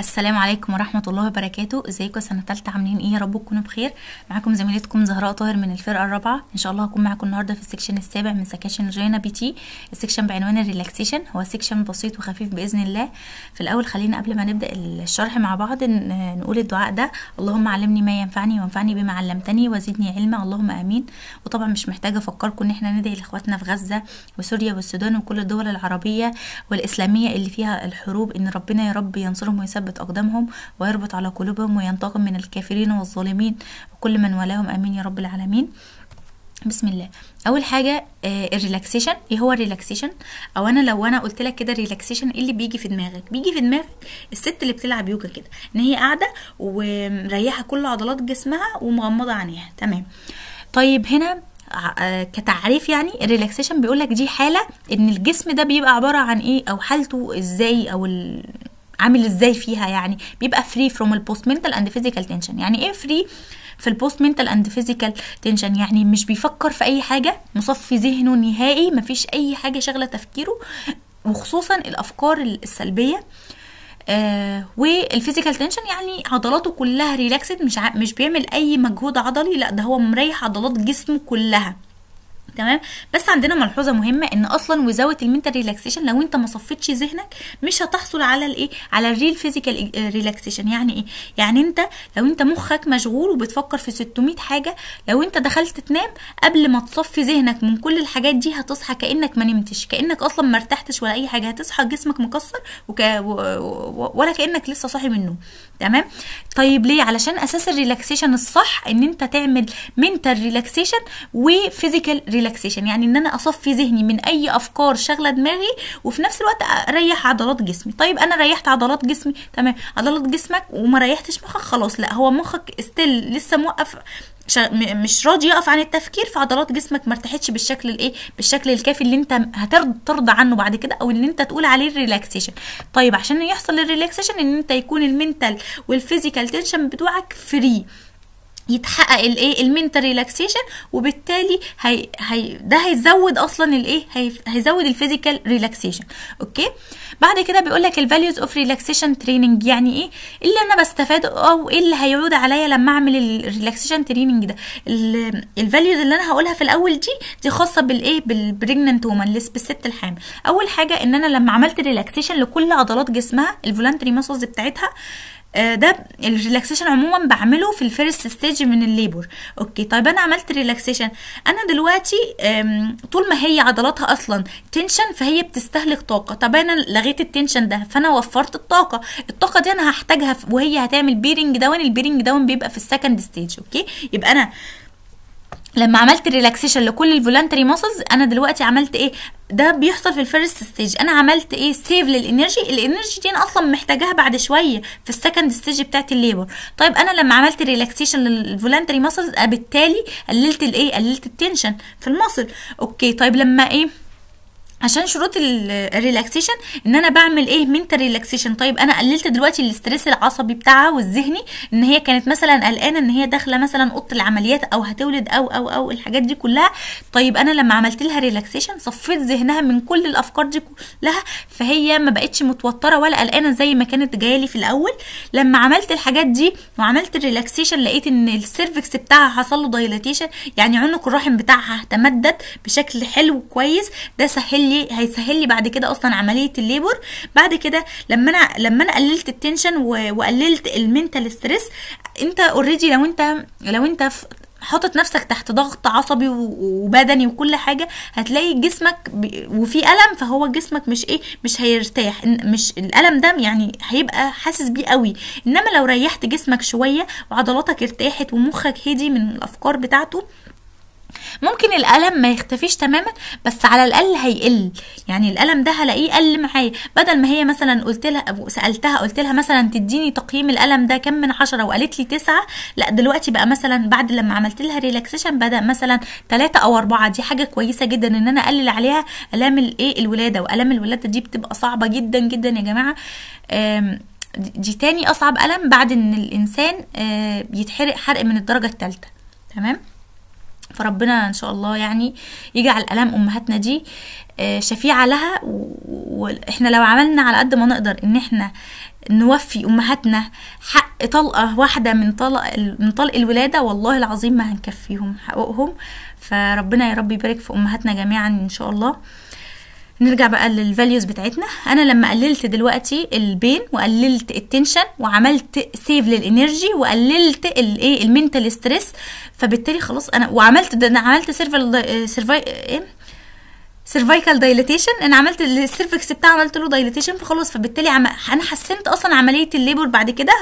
السلام عليكم ورحمة الله وبركاته. ازيكم سنة تالتة، عاملين ايه؟ يا رب تكونوا بخير. معاكم زميلتكم زهراء طاهر من الفرقة الرابعة. ان شاء الله هكون معاكم النهاردة في السكشن السابع من سكاشن جينا بي تي. السكشن بعنوان الريلاكسيشن، هو سكشن بسيط وخفيف بإذن الله. في الأول خلينا قبل ما نبدأ الشرح مع بعض نقول الدعاء ده: اللهم علمني ما ينفعني وانفعني بما علمتني وزدني علما، اللهم آمين. وطبعا مش محتاجة أفكركم ان احنا ندعي لإخواتنا في غزة وسوريا والسودان وكل الدول العربية والإسلامية اللي فيها الحروب، ان ربنا يا رب ينصرهم ويثبت أقدامهم ويربط على قلوبهم وينتقم من الكافرين والظالمين وكل من والاهم، امين يا رب العالمين. بسم الله. اول حاجه الريلاكسيشن. ايه هو الريلاكسيشن؟ او لو انا قلت لك كده ريلاكسيشن، ايه اللي بيجي في دماغك؟ بيجي في دماغك الست اللي بتلعب يوجا كده، ان هي قاعده ومريحه كل عضلات جسمها ومغمضه عينيها. تمام. طيب هنا كتعريف، يعني الريلاكسيشن بيقولك دي حاله ان الجسم ده بيبقى عباره عن ايه، او حالته ازاي، او عامل ازاي فيها. يعني بيبقى فري فروم البوست منتال اند فيزيكال تنشن. يعني ايه فري في البوست منتال اند فيزيكال تنشن؟ يعني مش بيفكر في اي حاجه، مصفي ذهنه نهائي، مفيش اي حاجه شاغله تفكيره، وخصوصا الافكار السلبيه. والفيزيكال تنشن يعني عضلاته كلها ريلاكسد، مش بيعمل اي مجهود عضلي، لا ده هو مريح عضلات جسمه كلها. تمام. بس عندنا ملحوظه مهمه، ان اصلا وزاويه المنتال ريلاكسيشن لو انت ما صفيتش ذهنك مش هتحصل على الايه، على الريل فيزيكال ريلاكسيشن. يعني ايه؟ يعني انت لو انت مخك مشغول وبتفكر في 600 حاجه، لو انت دخلت تنام قبل ما تصفي ذهنك من كل الحاجات دي هتصحى كانك ما نمتش، كانك اصلا ما ارتحتش ولا اي حاجه، هتصحى جسمك مكسر ولا كانك لسه صاحي من النوم. تمام. طيب ليه؟ علشان اساس الريلاكسيشن الصح ان انت تعمل منتال ريلاكسيشن وفيزيكال ريلاكسيشن، يعني ان انا اصفي ذهني من اي افكار شاغله دماغي، وفي نفس الوقت اريح عضلات جسمي. طيب انا ريحت عضلات جسمي، تمام. عضلات جسمك وما ريحتش مخك، خلاص لا، هو مخك ستيل لسه موقف، مش راضي يقف عن التفكير، في عضلات جسمك ما ارتاحتش بالشكل الايه، بالشكل الكافي اللي انت هترضى عنه بعد كده، او اللي انت تقول عليه الريلاكسيشن. طيب عشان يحصل الريلاكسيشن ان انت يكون المنتال والفيزيكال تنشن بتوعك فري، يتحقق الايه، المنتال ريلاكسيشن، وبالتالي ده هيزود اصلا الايه، هيزود الفيزيكال ريلاكسيشن. اوكي. بعد كده بيقول لك الفاليوز اوف ريلاكسيشن تريننج. يعني ايه اللي انا بستفاده، او ايه اللي هيعود عليا لما اعمل الريلاكسيشن تريننج ده؟ الفاليوز اللي انا هقولها في الاول دي خاصه بالايه، بالبريجننت وومن، بالست الحامل. اول حاجه ان انا لما عملت ريلاكسيشن لكل عضلات جسمها، الفولانتري ماسلز بتاعتها، ده الريلاكسيشن عموما بعمله في الفيرست ستيج من الليبر. اوكي. طيب انا عملت ريلاكسيشن، انا دلوقتي طول ما هي عضلاتها اصلا تنشن فهي بتستهلك طاقه. طب انا لغيت التنشن ده فانا وفرت الطاقه دي انا هحتاجها وهي هتعمل بيرنج داون. البيرنج داون بيبقى في السكند ستيج. اوكي. يبقى انا لما عملت ريلاكسيشن لكل الفولانتري ماسلز، انا دلوقتي عملت ايه؟ ده بيحصل في الفيرست ستيج. انا عملت ايه؟ سيف للانرجي. الانرجي دي انا اصلا محتاجاها بعد شويه في السكند ستيج بتاعت الليبر. طيب انا لما عملت ريلاكسيشن للفولانتري ماسلز بالتالي قللت الايه، قللت التنشن في الماسل. اوكي. طيب لما ايه، عشان شروط الريلاكسيشن ان انا بعمل ايه، منتال ريلاكسيشن. طيب انا قللت دلوقتي الاسترس العصبي بتاعها والذهني، ان هي كانت مثلا قلقانه ان هي داخله مثلا اوضه العمليات او هتولد او الحاجات دي كلها. طيب انا لما عملت لها ريلاكسيشن صفيت ذهنها من كل الافكار دي كلها، فهي ما بقتش متوتره ولا قلقانه زي ما كانت جايه لي في الاول. لما عملت الحاجات دي وعملت الريلاكسيشن لقيت ان السيرفكس بتاعها حصل له دايلاتيشن، يعني عنق الرحم بتاعها تمدد بشكل حلو كويس. ده هيسهل لي بعد كده اصلا عمليه الليبر. بعد كده لما انا قللت التنشن وقللت المنتال ستريس، انت اوريدي لو انت حاطط نفسك تحت ضغط عصبي وبدني وكل حاجه، هتلاقي جسمك وفي الم، فهو جسمك مش هيرتاح، مش الالم ده يعني هيبقى حاسس بيه قوي. انما لو ريحت جسمك شويه وعضلاتك ارتاحت ومخك هدي من الافكار بتاعته، ممكن الألم ما يختفيش تماما، بس على الأقل هيقل. يعني الألم ده هلاقيه قل معايا، بدل ما هي مثلا قلت لها مثلا تديني تقييم الألم ده كم من 10 وقالت لي 9، لا دلوقتي بقى مثلا بعد لما عملت لها ريلاكسيشن بدأ مثلا 3 أو 4. دي حاجة كويسة جدا ان انا اقلل عليها ألام الولادة. وألام الولادة دي بتبقى صعبة جدا جدا يا جماعة. دي تاني أصعب ألم بعد ان الإنسان يتحرق حرق من الدرجة الثالثة. تمام. فربنا ان شاء الله يعني يجعل الام امهاتنا دي شفيعة لها. واحنا لو عملنا على قد ما نقدر ان احنا نوفي امهاتنا حق طلقه واحده من طلق الولاده، والله العظيم ما هنكفيهم حقوقهم. فربنا يا رب يبارك في امهاتنا جميعا ان شاء الله. نرجع بقى للفاليوز بتاعتنا. انا لما قللت دلوقتي البين وقللت التنشن وعملت سيف للانرجي وقللت الايه المينتال ستريس، فبالتالي خلاص انا وعملت ده، انا عملت سيرفايكال دايليتيشن، انا عملت السيرفكس بتاعه عملت له دايليتيشن، فخلاص فبالتالي انا حسنت اصلا عمليه الليبر. بعد كده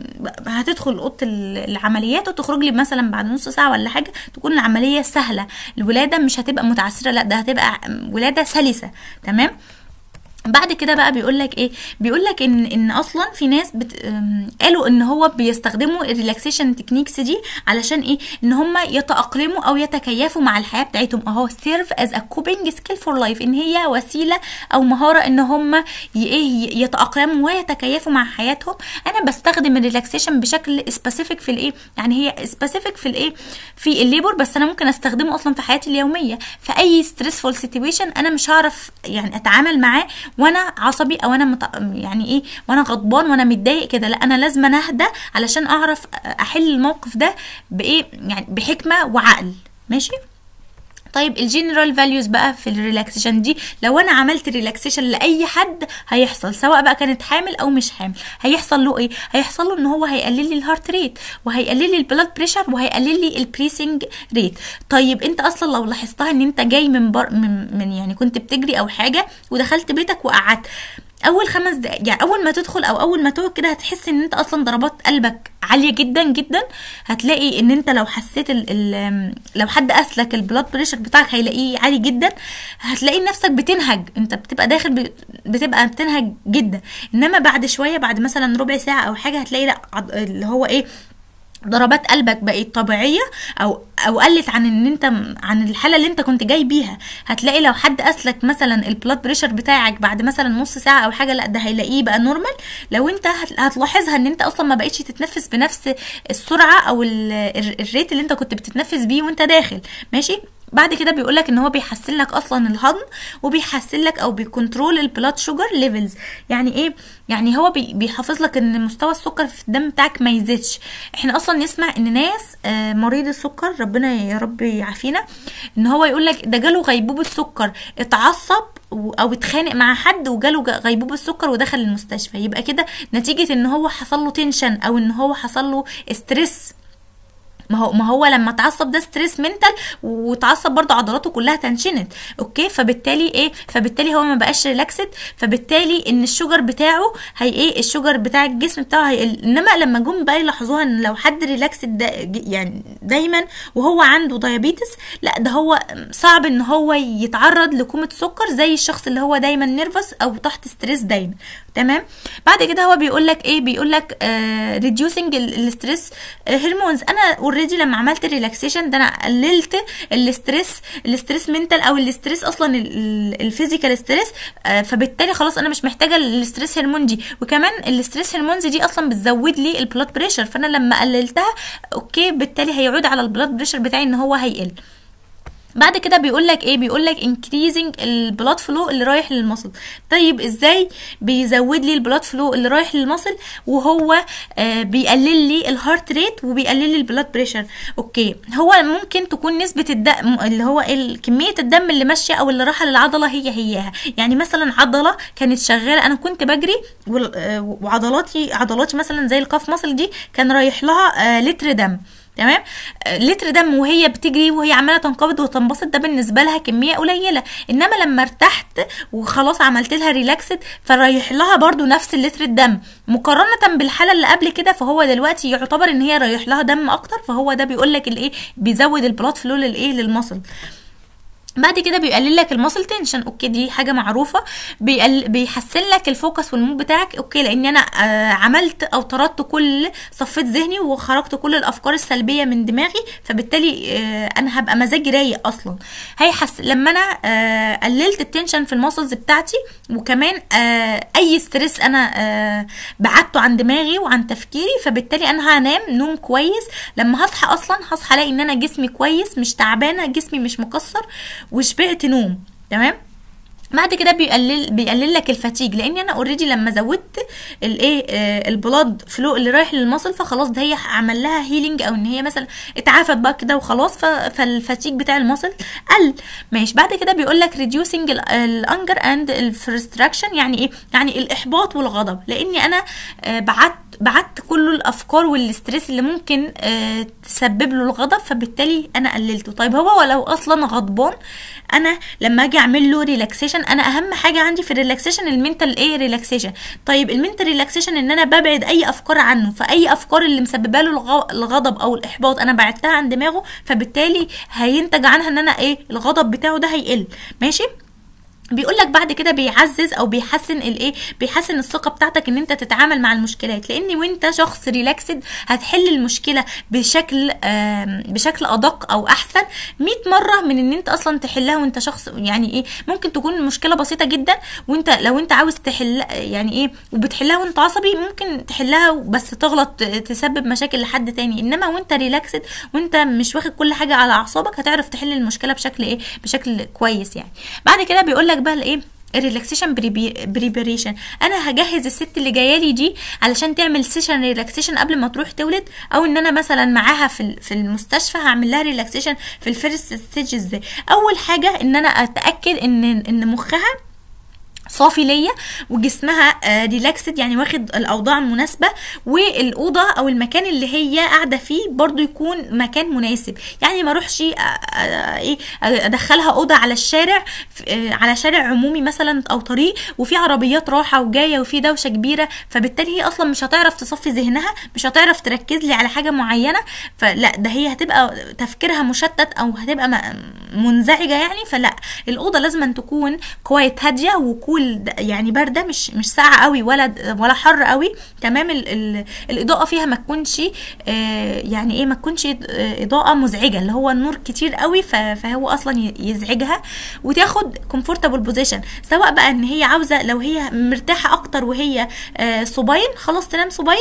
هتدخل اوضه العمليات وتخرج لي مثلا بعد نص ساعه ولا حاجه، تكون العمليه سهله، الولاده مش هتبقى متعسره، لا ده هتبقى ولاده سلسه. تمام. بعد كده بقى بيقولك ايه، بيقولك ان اصلا في ناس قالوا ان هو بيستخدموا الريلاكسيشن تكنيكس دي علشان ايه، ان هم يتأقلموا او يتكيفوا مع الحياة بتاعتهم، اهو سيرف از ا كوبينج سكيل فور لايف، ان هي وسيلة او مهارة ان هم يتأقلموا ويتكيفوا مع حياتهم. انا بستخدم الريلاكسيشن بشكل سبيسيفيك في الايه، يعني هي سبيسيفيك في الايه، في الليبر، بس انا ممكن استخدمه اصلا في حياتي اليومية في اي ستريسفول سيتويشن انا مش هعرف يعني اتعامل معاه وانا عصبي او انا يعني ايه وانا غضبان وانا متضايق كده، لا انا لازم اهدى علشان اعرف احل الموقف ده بايه، يعني بحكمه وعقل. ماشي. طيب الجنرال فاليوز بقى في الريلاكسيشن دي، لو انا عملت ريلاكسيشن لاي حد هيحصل، سواء بقى كانت حامل او مش حامل، هيحصل له ايه، هيحصل له ان هو هيقلل لي الهارت ريت وهيقلل لي البلاد بريشر وهيقلل لي البريسنج ريت. طيب انت اصلا لو لاحظتها ان انت جاي من يعني كنت بتجري او حاجه ودخلت بيتك وقعدت، اول 5 دقايق يعني اول ما تدخل او اول ما تقعد كده هتحس ان انت اصلا ضربات قلبك عاليه جدا جدا. هتلاقي ان انت لو حسيت لو حد اسلك البلاد بريشر بتاعك هيلاقيه عالي جدا، هتلاقي نفسك بتنهج، انت بتبقى داخل بتبقى بتنهج جدا. انما بعد شويه، بعد مثلا ربع ساعه او حاجه، هتلاقي لا اللي هو ايه، ضربات قلبك بقت طبيعيه او قلت عن الحاله اللي انت كنت جاي بيها. هتلاقي لو حد اسلك مثلا البلاد بريشر بتاعك بعد مثلا نص ساعه او حاجه، لا ده هيلاقيه بقى نورمال. لو انت هتلاحظها ان انت اصلا ما بقتش تتنفس بنفس السرعه او الريت اللي انت كنت بتتنفس بيه وانت داخل. ماشي. بعد كده بيقولك ان هو بيحسن لك اصلا الهضم وبيحسن لك او بيكنترول البلاد شوجر ليفلز. يعني ايه؟ يعني هو بيحافظ لك ان مستوى السكر في الدم بتاعك ما يزيدش. احنا اصلا نسمع ان ناس مريض السكر، ربنا يا رب يعافينا، ان هو يقولك ده جاله غيبوبة السكر، اتعصب او اتخانق مع حد وجاله غيبوبة السكر ودخل المستشفى، يبقى كده نتيجة ان هو حصل له تنشن او ان هو حصل له ستريس. ما هو لما اتعصب ده ستريس منتال، وتعصب برضه عضلاته كلها تنشنت. اوكي. فبالتالي ايه، فبالتالي هو ما بقاش ريلاكسد، فبالتالي ان الشوجر بتاعه هي ايه، الشوجر بتاع الجسم بتاعه هيقل. انما لما جم بقى يلاحظوها ان لو حد ريلاكسد يعني دايما وهو عنده دايابيتس، لا ده هو صعب ان هو يتعرض لكومة سكر زي الشخص اللي هو دايما نيرفس او تحت ستريس دايما. تمام. بعد كده هو بيقول لك ايه، بيقول لك ريديوسنج الستريس هرمونز. انا اوريدي لما عملت الريلاكسيشن ده انا قللت الستريس منتال او الستريس اصلا الفيزيكال ستريس، فبالتالي خلاص انا مش محتاجه الستريس هرمون دي. وكمان الستريس هرمونز دي اصلا بتزود لي البلاد بريشر، فانا لما قللتها اوكي بالتالي هيعود على البلاد بريشر بتاعي ان هو هيقل. بعد كده بيقول لك ايه، بيقول لك increasing البلاد فلو اللي رايح للمصل. طيب ازاي بيزود لي البلاد فلو اللي رايح للمصل وهو بيقلل لي الهارت ريت وبيقلل لي البلاد بريشر؟ اوكي. هو ممكن تكون نسبه الدم اللي هو كميه الدم اللي ماشيه او اللي رايحه للعضله هياها. يعني مثلا عضله كانت شغاله، انا كنت بجري وعضلاتي مثلا زي الكاف مصل دي كان رايح لها لتر دم. تمام. لتر دم وهي بتجري وهي عماله تنقبض وتنبسط، ده بالنسبه لها كميه قليله. انما لما ارتحت وخلاص عملت لها ريلاكسد فرايح لها برضو نفس اللتر الدم مقارنه بالحاله اللي قبل كده، فهو دلوقتي يعتبر ان هي رايح لها دم اكتر. فهو ده بيقول لك الايه، بيزود البلاد فلو للمصل. بعد كده بيقلل لك الماسل تنشن. اوكي دي حاجه معروفه. بيحسن لك الفوكس والمود بتاعك. اوكي لان انا عملت او طردت صفيت ذهني وخرجت كل الافكار السلبيه من دماغي، فبالتالي انا هبقى مزاجي رايق اصلا. هيحسن لما انا قللت التنشن في الماسلز بتاعتي، وكمان اي ستريس انا بعدته عن دماغي وعن تفكيري، فبالتالي انا هنام نوم كويس. لما هصحى اصلا هصحى الاقي ان انا جسمي كويس، مش تعبانه، جسمي مش مكسر وشبعت نوم. تمام. بعد كده بيقلل لك الفاتيج، لان انا اوريدي لما زودت الايه البلاد فلو اللي رايح للمصل، فخلاص ده هي عمل لها هيلينج، او ان هي مثلا اتعافت بقى كده وخلاص، فالفاتيج بتاع المصل قل. ماشي. بعد كده بيقول لك ريديوسينج الانجر اند الفرستراكشن، يعني ايه؟ يعني الاحباط والغضب، لاني انا بعت كل الافكار والستريس اللي ممكن تسبب له الغضب، فبالتالي انا قللته. طيب هو ولو اصلا غضبان، انا لما اجي اعمل له ريلاكسيشن، انا اهم حاجه عندي في الريلاكسيشن المينتال ايه ريلاكسيشن. طيب المينتال ريلاكسيشن ان انا ببعد اي افكار عنه، فاي افكار اللي مسببه له الغضب او الاحباط انا بعدتها عن دماغه، فبالتالي هينتج عنها ان انا ايه الغضب بتاعه ده هيقل. ماشي. بيقول لك بعد كده بيعزز او بيحسن الايه، بيحسن الثقه بتاعتك ان انت تتعامل مع المشكلات، لان وانت شخص ريلاكسد هتحل المشكله بشكل ادق او احسن 100 مره من ان انت اصلا تحلها وانت شخص يعني ايه. ممكن تكون المشكله بسيطه جدا، وانت لو انت عاوز تحل يعني ايه وبتحلها وانت عصبي، ممكن تحلها بس تغلط تسبب مشاكل لحد تاني، انما وانت ريلاكسد وانت مش واخد كل حاجه على اعصابك هتعرف تحل المشكله بشكل ايه، بشكل كويس يعني. بعد كده بيقول لك بقى الايه الريلاكسيشن بريبريشن، انا هجهز الست اللي جايه لي دي علشان تعمل سيشن ريلاكسيشن قبل ما تروح تولد، او ان انا مثلا معاها في المستشفى هعمل لها ريلاكسيشن في الفيرست ستيج. ازاي؟ اول حاجه ان انا اتاكد ان مخها صافي ليا وجسمها ريلاكسد، يعني واخد الاوضاع المناسبه، والاوضه او المكان اللي هي قاعده فيه برضو يكون مكان مناسب. يعني ما اروحش ايه ادخلها اوضه على الشارع، على شارع عمومي مثلا او طريق وفي عربيات رايحه وجايه وفي دوشه كبيره، فبالتالي هي اصلا مش هتعرف تصفي ذهنها، مش هتعرف تركز لي على حاجه معينه، فلا ده هي هتبقى تفكيرها مشتت او هتبقى منزعجه يعني. فلا، الاوضه لازم أن تكون كويت هاديه وكول، يعني بارده، مش ساقعه قوي ولا حر قوي. تمام. الاضاءه فيها ما تكونش يعني ايه، ما تكونش اضاءه مزعجه، اللي هو النور كتير قوي فهو اصلا يزعجها. وتاخد كومفورتابل بوزيشن، سواء بقى ان هي عاوزه لو هي مرتاحه اكتر وهي صباين خلاص تنام صباين،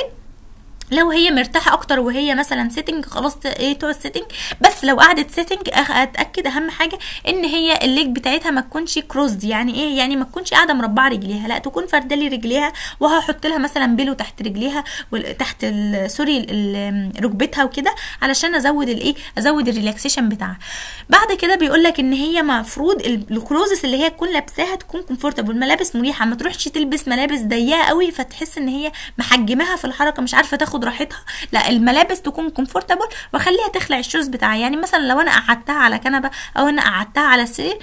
لو هي مرتاحه اكتر وهي مثلا سيتنج خلاص ايه تقعد سيتنج. بس لو قعدت سيتنج اتاكد اهم حاجه ان هي الليج بتاعتها ما تكونش كروزد، يعني ايه؟ يعني ما تكونش قاعده مربعه رجليها، لا تكون فردلي رجليها، وهحط لها مثلا بيلو تحت رجليها تحت سوري ركبتها وكده، علشان ازود الريلاكسيشن بتاعها. بعد كده بيقول لك ان هي مفروض الكلوزس اللي هي تكون لابساها تكون كومفورتابل، ملابس مريحه، ما تروحش تلبس ملابس ضيقه قوي فتحس ان هي محجماها في الحركه مش عارفه تاخد راحتها. لا، الملابس تكون كومفورتابل، واخليها تخلع الشوز بتاعها. يعني مثلا لو انا قعدتها على كنبه او انا قعدتها على السرير،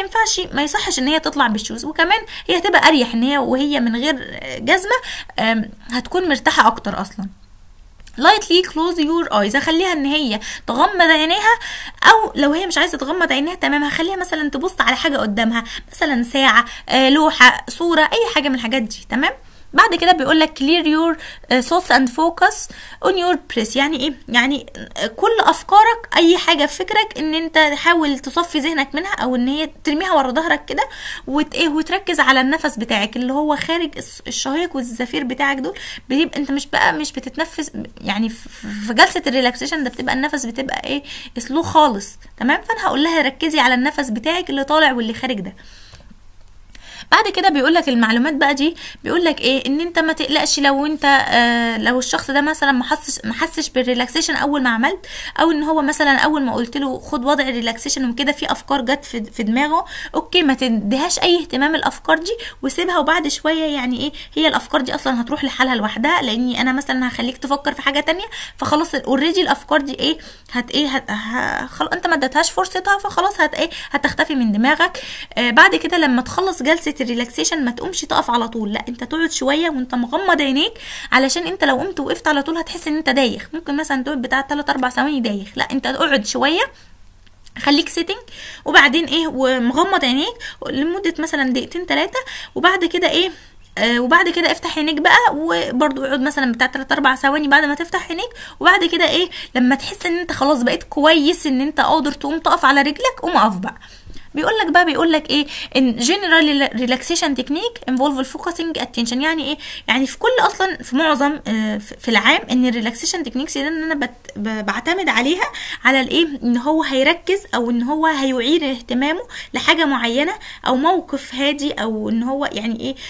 ما يصحش ان هي تطلع بالشوز، وكمان هي هتبقى اريح ان هي وهي من غير جزمه هتكون مرتاحه اكتر اصلا. lightly close your eyes، هخليها ان هي تغمض عينيها، او لو هي مش عايزه تغمض عينيها تمام هخليها مثلا تبص على حاجه قدامها، مثلا ساعه، لوحه، صوره، اي حاجه من الحاجات دي. تمام. بعد كده بيقول لك clear your thoughts and focus on your breath، يعني ايه؟ يعني كل افكارك، اي حاجه في فكرك ان انت تحاول تصفي ذهنك منها، او ان هي ترميها ورا ظهرك كده وتركز على النفس بتاعك اللي هو خارج الشهيق والزفير بتاعك دول. بيبقى انت مش بتتنفس يعني في جلسه الريلاكسيشن ده، بتبقى النفس بتبقى ايه سلو خالص. تمام. فانا هقول لها ركزي على النفس بتاعك اللي طالع واللي خارج ده. بعد كده بيقول لك المعلومات بقى دي، بيقول لك ايه؟ ان انت ما تقلقش لو انت لو الشخص ده مثلا ما حسش بالريلاكسيشن اول ما عملت، او ان هو مثلا اول ما قلت له خد وضع الريلاكسيشن وكده في افكار جت في دماغه، اوكي ما تديهاش اي اهتمام الافكار دي وسيبها، وبعد شويه يعني ايه هي الافكار دي اصلا هتروح لحالها لوحدها، لاني انا مثلا هخليك تفكر في حاجه تانية، فخلاص اوريدي الافكار دي ايه خلاص انت ما اديتهاش فرصتها، فخلاص هتختفي من دماغك. بعد كده لما تخلص جلسه الريلاكسيشن ما تقومش تقف على طول، لا انت تقعد شويه وانت مغمض عينيك، علشان انت لو قمت وقفت على طول هتحس ان انت دايخ، ممكن مثلا تقعد بتاع 3-4 ثواني دايخ. لا انت اقعد شويه، خليك سيتنج، وبعدين ايه ومغمض عينيك لمده مثلا 2-3 دقايق، وبعد كده ايه وبعد كده افتح عينيك بقى، وبرضو اقعد مثلا بتاع 3-4 ثواني بعد ما تفتح عينيك، وبعد كده ايه لما تحس ان انت خلاص بقيت كويس ان انت قادر تقوم تقف على رجلك، قوم اقف بقى. بيقول لك ايه ان general relaxation technique involve focusing attention. يعني ايه؟ يعني في كل اصلا في معظم في العام ان الريلاكسيشن تكنيكس ده ان انا بعتمد عليها على الايه، ان هو هيركز او ان هو هيعير اهتمامه لحاجه معينه او موقف هادي، او ان هو يعني ايه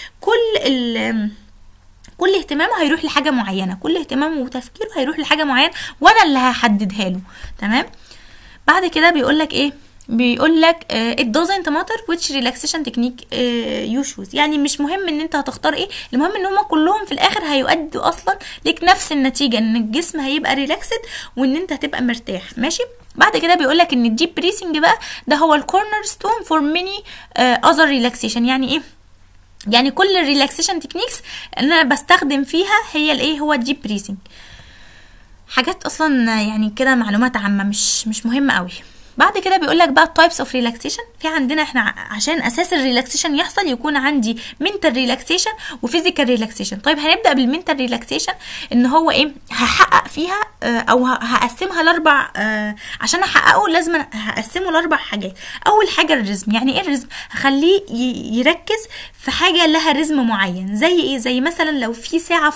كل اهتمامه هيروح لحاجه معينه، كل اهتمامه وتفكيره هيروح لحاجه معينه وانا اللي هحددها له. تمام. بعد كده بيقولك ايه؟ بيقولك it doesn't matter which relaxation technique you choose. يعني مش مهم ان انت هتختار ايه، المهم ان هما كلهم في الاخر هيؤدوا اصلا لك نفس النتيجه، ان الجسم هيبقى ريلاكسد وان انت هتبقى مرتاح. ماشي. بعد كده بيقولك ان الديب بريسنج بقى ده هو الكورنر ستون فور ماني other relaxation. يعني ايه؟ يعني كل الريلاكسيشن تكنيكس اللي انا بستخدم فيها هي الايه، هو الديب بريسنج. حاجات اصلا يعني كده معلومات عامه مش مهمه قوي. بعد كده بيقول لك بقى التايبس اوف ريلاكسيشن. في عندنا احنا عشان اساس الريلاكسيشن يحصل يكون عندي منتال ريلاكسيشن وفيزيكال ريلاكسيشن. طيب هنبدا بالمنتال ريلاكسيشن، ان هو ايه، هحقق فيها او هقسمها لاربع، عشان احققه لازم هقسمه لاربع حاجات. اول حاجه الريزم. يعني ايه الريزم؟ هخليه يركز في حاجه لها ريزم معين. زي ايه؟ زي مثلا لو في ساعه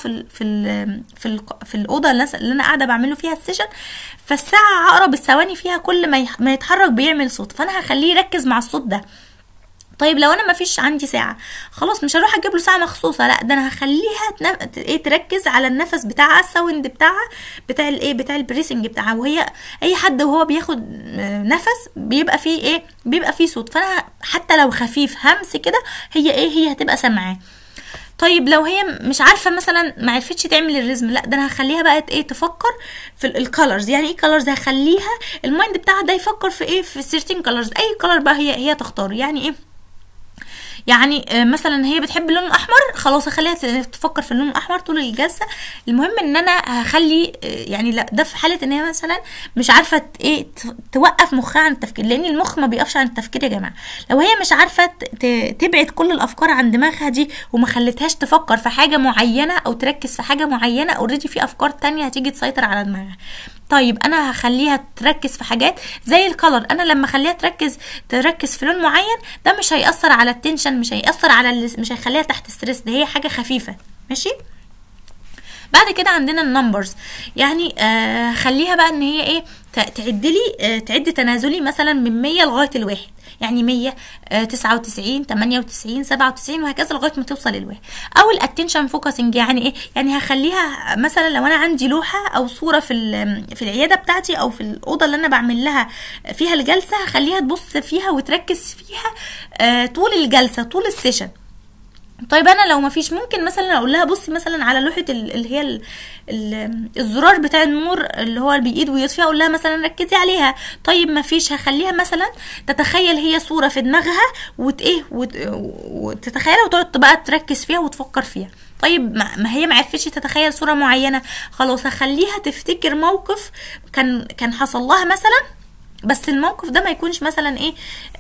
في الاوضه اللي انا قاعده بعمله فيها السيشن، فالساعه عقرب الثواني فيها كل ما يتحرك بيعمل صوت، فانا هخليه يركز مع الصوت ده. طيب لو انا ما فيش عندي ساعه، خلاص مش هروح اجيب له ساعه مخصوصه، لا ده انا هخليها تركز على النفس بتاعها، الساوند بتاعها، بتاع الايه، بتاع البريسنج بتاعها. وهي اي حد وهو بياخد نفس بيبقى فيه ايه، بيبقى فيه صوت، فانا حتى لو خفيف همس كده هي هتبقى سامعاه. طيب لو هي مش عارفه مثلا ما عرفتش تعمل الريزم، لا ده انا هخليها بقى ايه، تفكر في الكالرز. يعني ايه كالرز؟ هخليها المايند بتاعها ده يفكر في ايه، في سيرتين كالرز، اي كالر بقى هي تختار. يعني ايه؟ يعني مثلا هي بتحب اللون الاحمر، خلاص اخليها تفكر في اللون الاحمر طول الجلسه. المهم ان انا هخلي يعني لا ده في حاله ان هي مثلا مش عارفه ايه توقف مخها عن التفكير، لان المخ ما بيقفش عن التفكير يا جماعه. لو هي مش عارفه تبعد كل الافكار عن دماغها دي وما خلتهاش تفكر في حاجه معينه او تركز في حاجه معينه، اوريدي في افكار تانية هتيجي تسيطر على دماغها. طيب انا هخليها تركز في حاجات زي الكالر. انا لما اخليها تركز في لون معين، ده مش هيأثر على التنشن، مش هيأثر على مش هيخليها تحت ستريس، ده هي حاجه خفيفه. ماشي. بعد كده عندنا النمبرز. يعني خليها بقى ان هي ايه، تعد تنازلي مثلا من 100 لغايه الواحد. يعني 100 99 98 97 وهكذا لغايه ما توصل للواحد. او الاتنشن فوكسنج. يعني ايه؟ يعني هخليها مثلا لو انا عندي لوحه او صوره في العياده بتاعتي او في الاوضه اللي انا بعمل لها فيها الجلسه، هخليها تبص فيها وتركز فيها طول الجلسه، طول السيشن. طيب انا لو ما فيش، ممكن مثلا اقول لها بصي مثلا على لوحه اللي هي الزرار بتاع النور اللي هو بايد ويطفيها، اقول لها مثلا ركزي عليها. طيب ما فيش، هخليها مثلا تتخيل هي صوره في دماغها وتتخيلها وتقعد بقى تركز فيها وتفكر فيها. طيب ما هي ما عرفتش تتخيل صوره معينه، خلاص هخليها تفتكر موقف كان حصل لها مثلا، بس الموقف ده ما يكونش مثلا ايه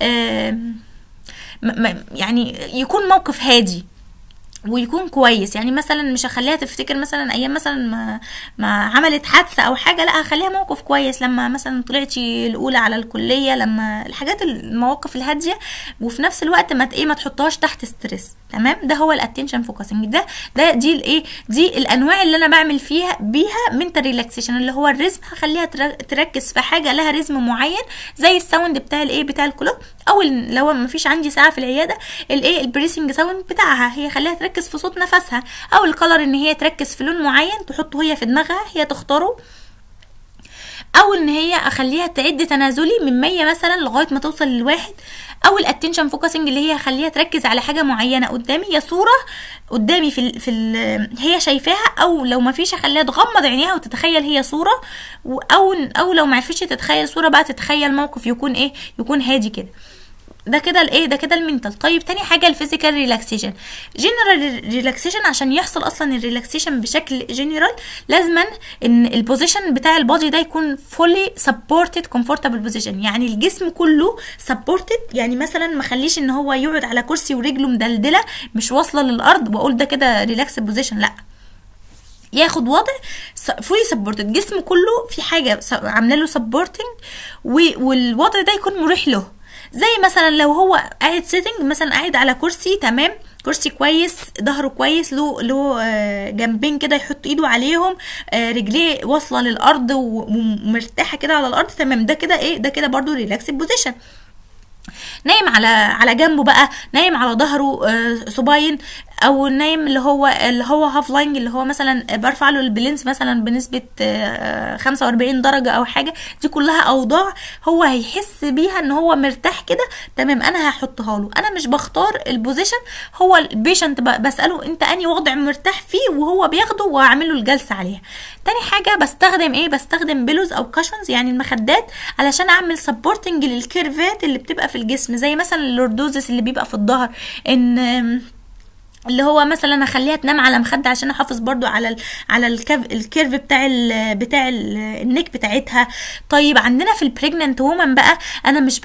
يعني يكون موقف هادي ويكون كويس. يعني مثلا مش هخليها تفتكر مثلا ايام مثلا ما عملت حادثه او حاجه، لا هخليها موقف كويس لما مثلا طلعتي الاولى على الكليه، لما الحاجات المواقف الهاديه، وفي نفس الوقت ما تحطهاش تحت ستريس. تمام. ده هو الاتنشن فوكسنج. دي الايه، دي الانواع اللي انا بعمل بيها منتال ريلاكسيشن، اللي هو الريزم. هخليها تركز في حاجه لها ريزم معين زي الساوند بتاع الايه، بتاع الكلوك. او لو ما فيش عندي ساعه في العياده، الايه البريسنج ساوند بتاعها، هي خليها تركز في صوت نفسها. او الكلر ان هي تركز في لون معين تحطه هي في دماغها، هي تختاره. او ان هي اخليها تعد تنازلي من 100 مثلا لغايه ما توصل للواحد. او الاتنشن فوكسنج اللي هي اخليها تركز على حاجه معينه قدامي، هي صوره قدامي هي شايفاها. او لو ما فيش اخليها تغمض عينيها وتتخيل هي صوره. او لو ما عرفتش تتخيل صوره بقى تتخيل موقف يكون ايه، يكون هادي كده. ده كده الايه، ده كده المنتال. طيب تاني حاجه الفيزيكال ريلاكسيشن. جنرال ريلاكسيشن، عشان يحصل اصلا الريلاكسيشن بشكل جنرال لازما ان البوزيشن بتاع البادي ده يكون فولي سبورتد كومفورتابل بوزيشن. يعني الجسم كله سبورتد، يعني مثلا ما خليش ان هو يقعد على كرسي ورجله مدلدله مش واصله للارض واقول ده كده ريلاكس بوزيشن، لا، ياخد وضع فولي سبورتد، الجسم كله في حاجه عامله له سبورتنج، والوضع ده يكون مريح له. زي مثلا لو هو قاعد سيتنج مثلا، قاعد على كرسي، تمام، كرسي كويس، ظهره كويس، له جنبين كده يحط ايده عليهم، رجليه واصله للارض ومرتاحه كده على الارض، تمام، ده كده ايه، ده كده برضو ريلاكس بوزيشن. نايم على جنبه بقى، نايم على ظهره صباين، او نايم اللي هو هاف لاينج، اللي هو مثلا برفع له البلينس مثلا بنسبه 45 درجه او حاجه. دي كلها اوضاع هو هيحس بيها ان هو مرتاح كده، تمام، انا هحطها له. انا مش بختار البوزيشن، هو البيشنت بساله انت اني وضع مرتاح فيه وهو بياخده واعمل له الجلسه عليها. تاني حاجه بستخدم ايه، بستخدم بيلوز او كاشنز، يعني المخدات، علشان اعمل سبورتنج للكيرفات اللي بتبقى في الجسم، زي مثلا اللوردوزس اللي بيبقى في الظهر، ان اللي هو مثلا اخليها تنام على مخده عشان احافظ برضو على الكيرف بتاع النك بتاعتها. طيب عندنا في البريجننت وومن بقى، انا مش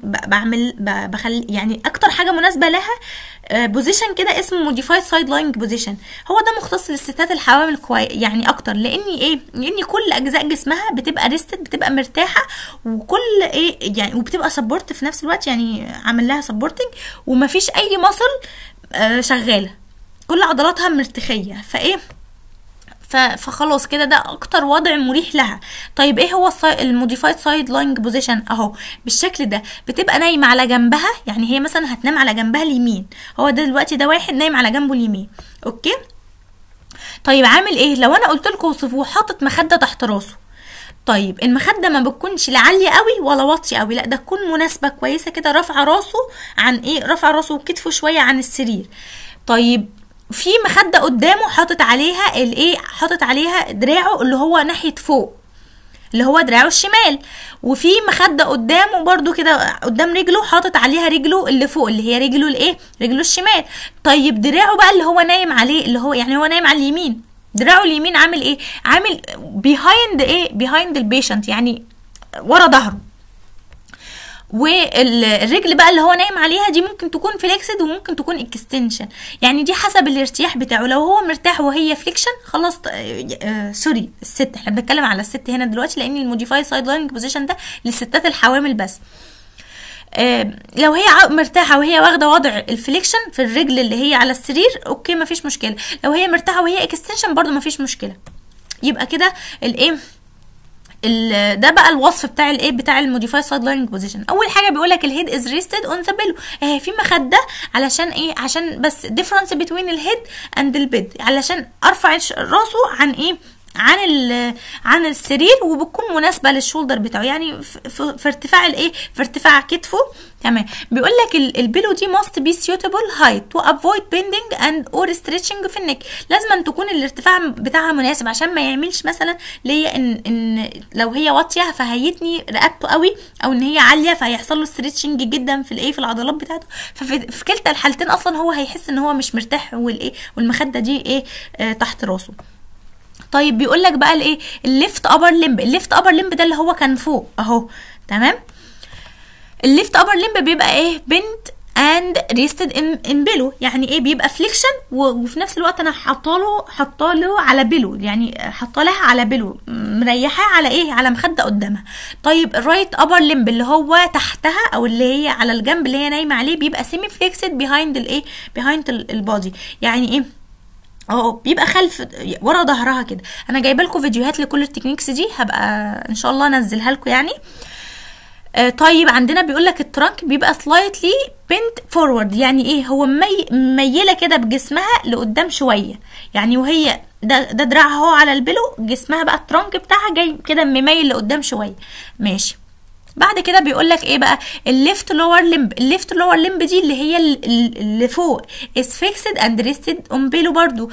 بخلي يعني اكتر حاجه مناسبه لها بوزيشن كده اسمه موديفايد سايد لاينج بوزيشن. هو ده مختص للستات الحوامل يعني اكتر، لان كل اجزاء جسمها بتبقى ريستد، بتبقى مرتاحه، وكل ايه يعني، وبتبقى سبورت في نفس الوقت، يعني عامل لها سبورتنج، ومفيش اي مصل شغاله، كل عضلاتها مرتخيه، فايه فخلاص كده ده اكتر وضع مريح لها. طيب ايه هو الموديفايد سايد لاينج بوزيشن؟ اهو بالشكل ده، بتبقى نايمه على جنبها، يعني هي مثلا هتنام على جنبها اليمين، هو ده دلوقتي ده واحد نايم على جنبه اليمين، اوكي. طيب عامل ايه لو انا قلت لكم وصفوه؟ حاطط مخده تحت راسه. طيب المخده ما بتكونش لا عاليه قوي ولا واطيه قوي، لا ده تكون مناسبه كويسه كده، رافعه راسه عن ايه، رافعه راسه وكتفه شويه عن السرير. طيب في مخده قدامه حاطط عليها الايه، حاطط عليها دراعه اللي هو ناحيه فوق، اللي هو دراعه الشمال، وفي مخده قدامه برضو كده قدام رجله حاطط عليها رجله اللي فوق، اللي هي رجله الايه، رجله الشمال. طيب دراعه بقى اللي هو نايم عليه، اللي هو يعني هو نايم على اليمين، دراعه اليمين عامل ايه، عامل behind ايه، behind البيشنت، يعني ورا ظهره. والرجل بقى اللي هو نايم عليها دي ممكن تكون فليكسد وممكن تكون اكستنشن، يعني دي حسب الارتياح بتاعه. لو هو مرتاح وهي فليكشن خلاص، سوري الست، احنا بنتكلم على الست هنا دلوقتي، لان الموديفاي سايد لاينج بوزيشن ده للستات الحوامل بس. لو هي مرتاحه وهي واخده وضع الفليكشن في الرجل اللي هي على السرير، اوكي مفيش مشكله. لو هي مرتاحه وهي اكستنشن برضو مفيش مشكله. يبقى كده الايه، ده بقى الوصف بتاع الايه، بتاع الموديفاي سايد لاينج بوزيشن. اول حاجه بيقول لك الهيد از ريستد اون ذا بيلو، في مخده، علشان ايه، عشان بس ديفرنس بتوين الهيد اند البيد، علشان ارفع راسه عن ايه، عن السرير، وبتكون مناسبه للشولدر بتاعه، يعني في ارتفاع الايه، في ارتفاع كتفه، تمام. بيقول لك البيلو دي must be suitable height to avoid bending and or stretching في النك، لازم أن تكون الارتفاع بتاعها مناسب، عشان ما يعملش مثلا ليا ان لو هي واطيه فهيتني رقبته قوي، او ان هي عاليه فهيحصل له ستريتشنج جدا في الايه، في العضلات بتاعته. ففي كلتا الحالتين اصلا هو هيحس ان هو مش مرتاح، والايه، والمخده دي ايه، تحت راسه. طيب بيقول لك بقى الايه، الليفت ابر لمب، الليفت ابر لمب ده اللي هو كان فوق اهو، تمام. الليفت ابر لمب بيبقى ايه، بنت اند ريستد ان بيلو، يعني ايه، بيبقى فليكشن وفي نفس الوقت انا حاطاله على بيلو، يعني حاطالها على بيلو، مريحاه على ايه، على مخده قدامها. طيب الرايت ابر لمب اللي هو تحتها، او اللي هي على الجنب اللي هي نايمه عليه، بيبقى سيمي فليكسد بيهايند الايه، بيهايند البادي، يعني ايه، بيبقى خلف ورا ظهرها كده. انا جايبه لكم فيديوهات لكل التكنيكس دي، هبقى ان شاء الله انزلها لكم يعني. طيب عندنا بيقول لك الترانك بيبقى سلايتلي بنت فورورد، يعني ايه، هو ميله كده بجسمها لقدام شويه، يعني وهي ده دراعها اهو على البلو، جسمها بقى الترانك بتاعها جاي كده مميل لقدام شويه، ماشي. بعد كده بيقول لك ايه بقى، الليفت لور لمب، الليفت لور لمب دي اللي هي اللي فوق is fixed and rested on below، برضو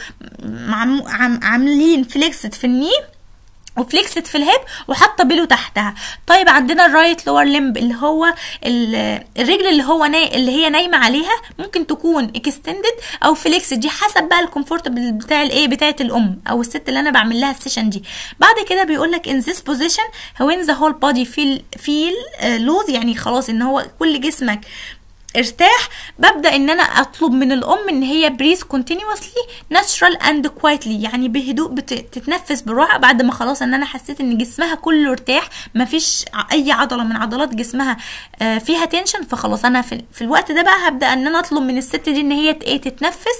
عاملين فليكسد في الني وفليكسد في الهيب، وحاطه بيلو تحتها. طيب عندنا الرايت لور لمب اللي هو الرجل اللي هو اللي هي نايمه عليها، ممكن تكون اكستندد او فليكسد، دي حسب بقى الكومفورت بتاع الايه، بتاعه الام او الست اللي انا بعمل لها السيشن دي. بعد كده بيقول لك in this position when the whole body feel loose، يعني خلاص ان هو كل جسمك ارتاح، ببدا ان انا اطلب من الام ان هي بريز كونتينيوسلي ناتشرال اند كوايتلي، يعني بهدوء بتتنفس بالراحه بعد ما خلاص ان انا حسيت ان جسمها كله ارتاح، مفيش اي عضله من عضلات جسمها فيها تنشن. فخلاص انا في الوقت ده بقى هبدا ان انا اطلب من الست دي ان هي تتنفس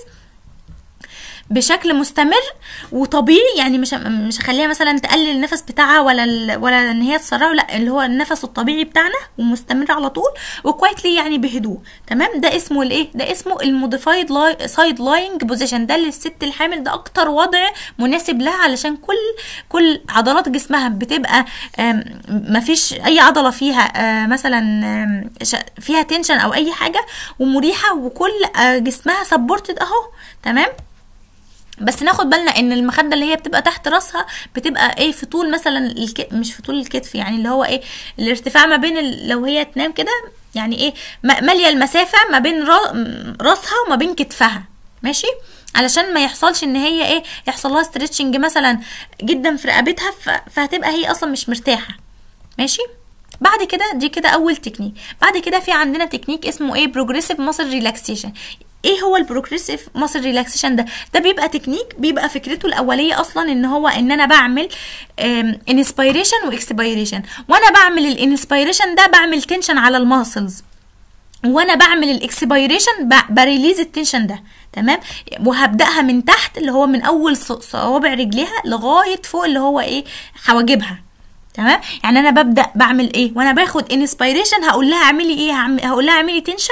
بشكل مستمر وطبيعي، يعني مش هخليها مثلا تقلل النفس بتاعها ولا ان هي تسرعه، لا اللي هو النفس الطبيعي بتاعنا ومستمر على طول وكويتلي يعني بهدوء. تمام، ده اسمه الايه، ده اسمه الموديفايد سايد لاينج بوزيشن. ده للست الحامل ده اكتر وضع مناسب لها، علشان كل عضلات جسمها بتبقى مفيش اي عضله فيها مثلا فيها تنشن او اي حاجه، ومريحه، وكل جسمها سبورتد اهو. تمام، بس ناخد بالنا ان المخده اللي هي بتبقى تحت راسها بتبقى ايه في طول مثلا مش في طول الكتف، يعني اللي هو ايه الارتفاع ما بين لو هي تنام كده يعني ايه ماليه المسافه ما بين راسها وما بين كتفها، ماشي، علشان ما يحصلش ان هي ايه يحصل لها ستريتشنج مثلا جدا في رقبتها فهتبقى هي اصلا مش مرتاحه. ماشي، بعد كده دي كده اول تكنيك. بعد كده في عندنا تكنيك اسمه ايه بروجريسيف ماسل ريلاكسيشن. ايه هو البروجريسيف ماسل ريلاكسيشن ده بيبقى تكنيك بيبقى فكرته الاوليه اصلا ان هو ان انا بعمل انسبيريشن واكسبيريشن، وانا بعمل الانسبيريشن ده بعمل تنشن على الماسلز، وانا بعمل الاكسبيريشن بريليز التنشن ده. تمام، وهبداها من تحت اللي هو من اول صوابع رجليها لغايه فوق اللي هو ايه حواجبها. تمام، يعني انا ببدا بعمل ايه وانا باخد انسبيريشن هقول لها اعملي ايه، هقول لها اعملي تنشن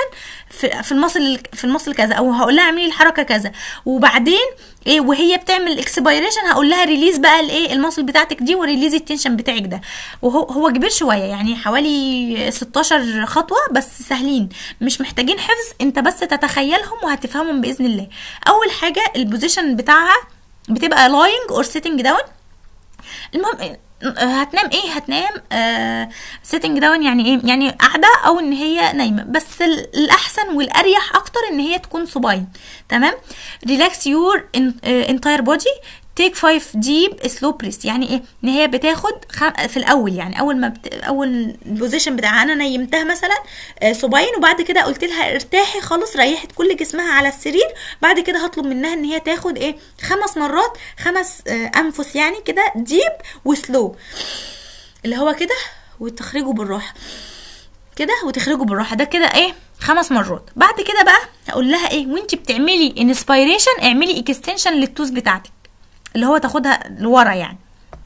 في المصل كذا، او هقول لها اعملي الحركه كذا، وبعدين ايه وهي بتعمل اكسبيريشن هقول لها ريليز بقى الايه المصل بتاعتك دي وريليز التنشن بتاعك ده. وهو كبير شويه يعني حوالي 16 خطوه بس سهلين مش محتاجين حفظ، انت بس تتخيلهم وهتفهمهم باذن الله. اول حاجه البوزيشن بتاعها بتبقى لاينج اور سيتنج داون. المهم هتنام ايه، هتنام سيتنج داون يعني ايه يعني قاعده او ان هي نايمه، بس الاحسن والاريح اكتر ان هي تكون صباين. تمام، ريلاكس يور انتاير بودي، تيك 5 ديب سلو بريس. يعني ايه ان هي بتاخد في الاول يعني اول ما اول البوزيشن بتاعها انا نيمتها مثلا صباين، وبعد كده قلت لها ارتاحي خالص ريحت كل جسمها على السرير، بعد كده هطلب منها ان هي تاخد ايه 5 مرات 5 انفس يعني كده ديب وسلو، اللي هو كده وتخرجوا بالراحه كده وتخرجوا بالراحه، ده كده ايه 5 مرات. بعد كده بقى هقول لها ايه وانت بتعملي انسبيريشن اعملي اكستنشن للتوز بتاعتك اللي هو تاخدها لورا يعني،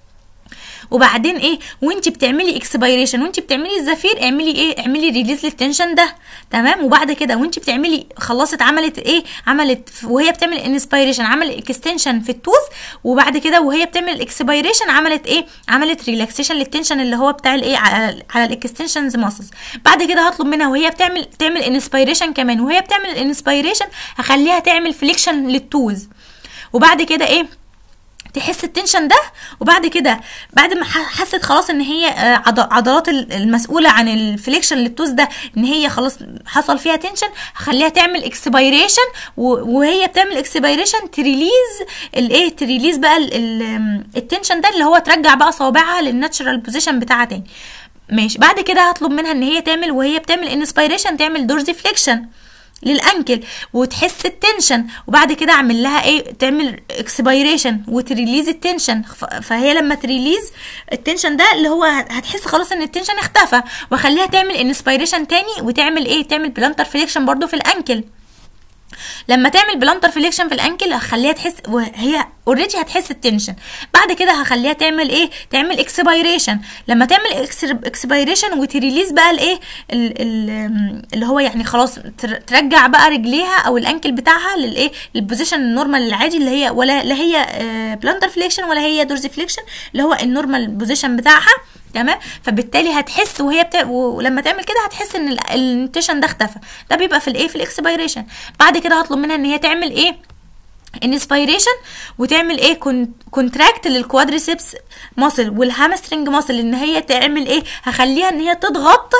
وبعدين ايه وانت بتعملي اكسبيريشن وانت بتعملي الزفير اعملي ايه اعملي ريليز للتنشن ده. تمام، وبعد كده وانت بتعملي خلصت عملت ايه عملت وهي بتعمل انسبيريشن عمل اكستنشن في التوز، وبعد كده وهي بتعمل الاكسبيريشن عملت ايه عملت ريلاكسيشن للتنشن اللي هو بتاع الايه على الاكستنشنز ماسلز. بعد كده هطلب منها وهي تعمل انسبيريشن كمان، وهي بتعمل الانسبيريشن هخليها تعمل فليكشن للتوز، وبعد كده ايه تحس التنشن ده، وبعد كده بعد ما حست خلاص ان هي عضلات المسؤوله عن الفليكشن للتوز ده ان هي خلاص حصل فيها تنشن، هخليها تعمل اكسبيريشن، وهي بتعمل اكسبيريشن تريليز بقى التنشن ده اللي هو ترجع بقى صوابعها للناتشرال بوزيشن بتاعها تاني. ماشي، بعد كده هطلب منها ان هي تعمل وهي بتعمل انسبيريشن تعمل دورزي فليكشن للانكل وتحس التنشن، وبعد كده اعمل لها ايه تعمل اكسبيريشن وتريليز التنشن، فهي لما تريليز التنشن ده اللي هو هتحس خلاص ان التنشن اختفى، واخليها تعمل انسبيريشن تاني وتعمل ايه تعمل بلانتر فليكشن برضو في الانكل. لما تعمل بلانتر فليكشن في الانكل هخليها تحس وهي اوريدي هتحس التنشن، بعد كده هخليها تعمل ايه تعمل اكسبيريشن. لما تعمل اكسبيريشن وتريليز بقى الايه اللي هو يعني خلاص ترجع بقى رجليها او الانكل بتاعها للايه للبوزيشن النورمال العادي اللي هي ولا لا هي بلانتر فليكشن ولا هي دورزي فليكشن اللي هو النورمال بوزيشن بتاعها. تمام، فبالتالي هتحس ولما تعمل كده هتحس ان التنشن ده اختفى، ده بيبقى في الايه في الاكسبيريشن. بعد كده هطلب منها ان هي تعمل ايه انسبيريشن وتعمل ايه كونتراكت للكوادريسبس ماسل والهامسترنج ماسل، ان هي تعمل ايه هخليها ان هي تضغط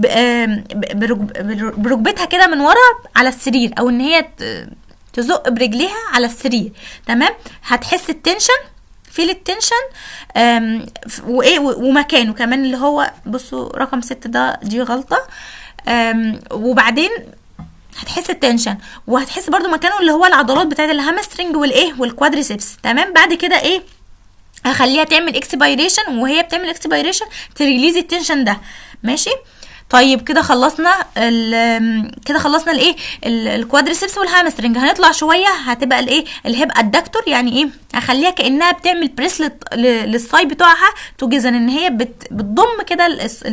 بركبتها كده من ورا على السرير، او ان هي تزق برجليها على السرير. تمام، هتحس التنشن فيل التنشن وايه ومكانه كمان اللي هو بصوا رقم 6 دي غلطة. وبعدين هتحس التنشن، وهتحس برضو مكانه اللي هو العضلات بتاعت الهامسترنج والايه والكوادريسبس. تمام. بعد كده ايه، هخليها تعمل اكسبيريشن، وهي بتعمل اكسبيريشن تريليز التنشن ده. ماشي. طيب كده خلصنا الايه الكوادريسبس والهامسترنج. هنطلع شويه، هتبقى الايه الهيب ادكتور. يعني ايه، هخليها كانها بتعمل بريس للصاي بتوعها توجزن، ان هي بتضم كده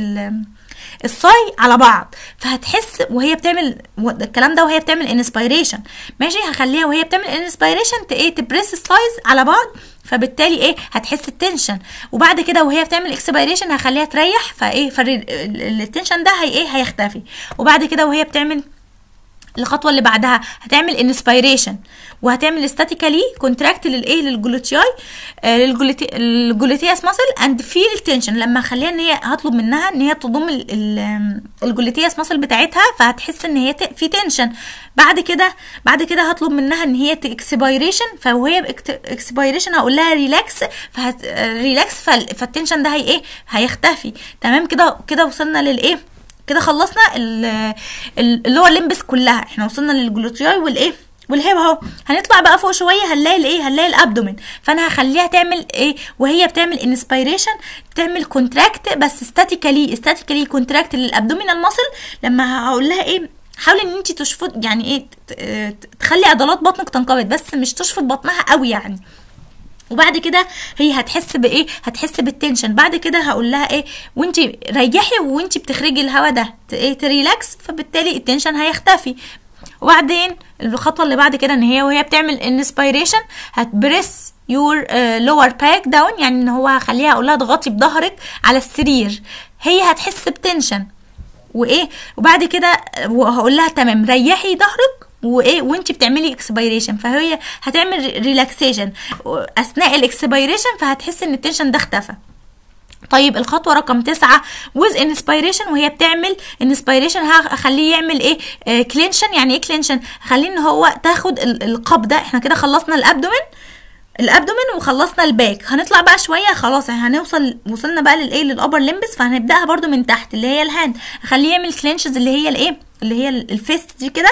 الصاي على بعض. فهتحس وهي بتعمل الكلام ده وهي بتعمل انسبيريشن. ماشي. هخليها وهي بتعمل انسبيريشن تبريس السايز على بعض، فبالتالي ايه هتحس التنشن. وبعد كده وهي بتعمل اكسبيريشن هخليها تريح، فايه التنشن ده هيختفي. وبعد كده وهي بتعمل الخطوه اللي بعدها هتعمل انسبيريشن، وهتعمل استاتيكالي كونتراكت للجلوتياي الجلوتياس ماسل اند فيل التنشن. لما اخليها ان هي هطلب منها ان هي تضم الجلوتياس ماسل بتاعتها، فهتحس ان هي في تنشن. بعد كده هطلب منها ان هي اكسبيريشن، فوهي اكسبيريشن هقول لها ريلاكس، ريلاكس، فالتنشن ده هيختفي. تمام. كده وصلنا للايه، كده خلصنا اللي هو الليمبس كلها. احنا وصلنا للجلوتياي والايه والهيب اهو. هنطلع بقى فوق شويه، هنلاقي الابدومين. فانا هخليها تعمل ايه وهي بتعمل انسبيريشن، تعمل كونتراكت بس استاتيكالي كونتراكت للابدومينال ماسل. لما هقول لها ايه، حاولي ان انت تشفط، يعني ايه تخلي عضلات بطنك تنقبض، بس مش تشفط بطنها قوي يعني. وبعد كده هي هتحس بايه، هتحس بالتنشن. بعد كده هقول لها ايه، وانت ريحي وانت بتخرجي الهواء ده تريلاكس، فبالتالي التنشن هيختفي. وبعدين الخطوه اللي بعد كده ان هي وهي بتعمل انسبيريشن هتبريس يور لور باك داون، يعني ان هو هخليها اقول لها اضغطي بظهرك على السرير، هي هتحس بتنشن وايه. وبعد كده هقول لها تمام ريحي ظهرك وانت بتعملي اكسبيريشن، فهي هتعمل ريلاكسيشن اثناء الاكسبيريشن، فهتحس ان التنشن ده اختفى. طيب الخطوه رقم 9 with inspiration، وهي بتعمل inspiration هخليه يعمل ايه كلينشن. يعني ايه كلينشن؟ هخليه ان هو تاخد القبضه. احنا كده خلصنا الابدومين وخلصنا الباك. هنطلع بقى شويه، خلاص وصلنا بقى للابر ليمبس، فهنبداها برده من تحت اللي هي الهاند. هخليه يعمل كلينشز اللي هي الفيست دي كده،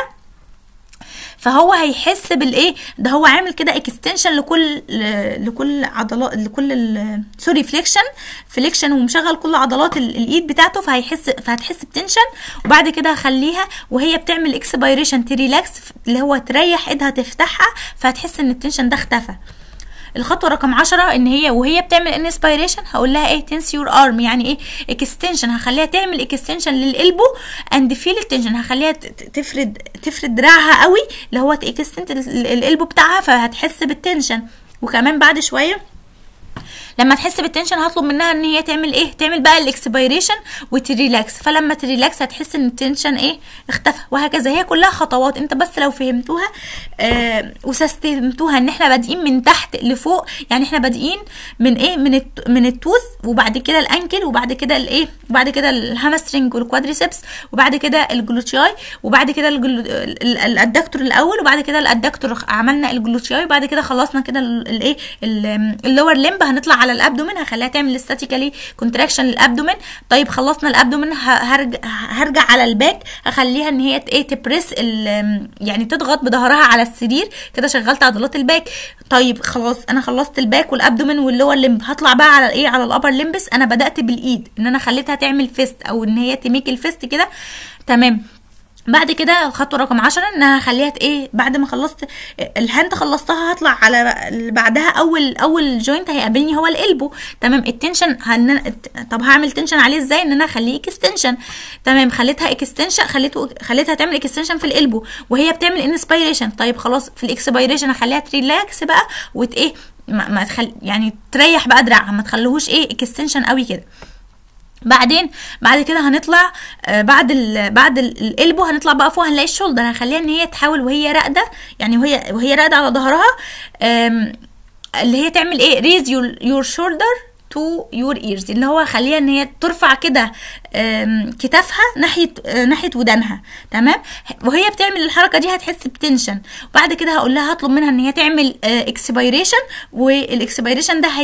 فهو هيحس بالايه ده، هو عامل كده اكستنشن لكل عضلات سوري فليكشن ومشغل كل عضلات الايد بتاعته، فهتحس بتنشن. وبعد كده هخليها وهي بتعمل اكسبيريشن تريلاكس، اللي هو تريح ايدها تفتحها، فهتحس ان التنشن ده اختفى. الخطوه رقم 10 ان هي وهي بتعمل انسبيريشن هقول لها ايه تنس يور ارم، يعني ايه اكستنشن. هخليها تعمل اكستنشن للقلبو اند فيل التنشن، هخليها تفرد دراعها قوي اللي هو اكستنت القلبو بتاعها، فهتحس بالتنشن. وكمان بعد شويه لما تحس بالتنشن هطلب منها ان هي تعمل ايه، تعمل بقى الاكسبيريشن وتريلاكس، فلما تريلاكس هتحس ان التنشن ايه اختفى. وهكذا هي كلها خطوات، انت بس لو فهمتوها وسستمتوها ان احنا بادئين من تحت لفوق. يعني احنا بادئين من ايه، من التوث، وبعد كده الانكل، وبعد كده الايه، وبعد كده الهامسترنج والكوادريسبس، وبعد كده الجلوتياي، وبعد كده الادكتور الاول، وبعد كده الادكتور عملنا الجلوتياي، وبعد كده خلصنا كده الايه اللور لمب. هنطلع على الابدومين، هخليها تعمل استاتيكالي كونتراكشن للابدومين. طيب خلصنا الابدومين، هرجع على الباك، هخليها ان هي ايه تبريس يعني تضغط بظهرها على السرير كده، شغلت عضلات الباك. طيب خلاص انا خلصت الباك والابدومين واللور لمب، هطلع بقى على ايه، على الابر لمبس. انا بدات بالايد ان انا خليتها تعمل فيست او ان هي تميك الفيست كده. تمام. بعد كده الخطوه رقم 10 ان انا هخليها ايه، بعد ما خلصت الهاند خلصتها هطلع على بعدها اول جوينت هيقابلني هو القلبو. تمام. التنشن طب هعمل تنشن عليه ازاي؟ ان انا اخليه اكستنشن. تمام. خليتها اكستنشن، خليتها تعمل اكستنشن في القلبو وهي بتعمل انسبيريشن. طيب خلاص في الاكسبيريشن هخليها تريلاكس بقى ايه ما يعني تريح بقى دراعها، ما تخليهوش ايه اكستنشن قوي كده. بعد كده هنطلع بعد القلبو هنطلع بقى فوق، هنلاقي الشولدر. هنخليها ان هي تحاول وهي راقده، يعني وهي راقده على ظهرها، اللي هي تعمل ايه raise your shoulder to your ears، اللي هو خليها ان هي ترفع كده كتافها ناحيه ودانها. تمام. وهي بتعمل الحركه دي هتحس بتنشن. وبعد كده هقول لها هطلب منها ان هي تعمل اكسبيريشن، والاكسبيريشن ده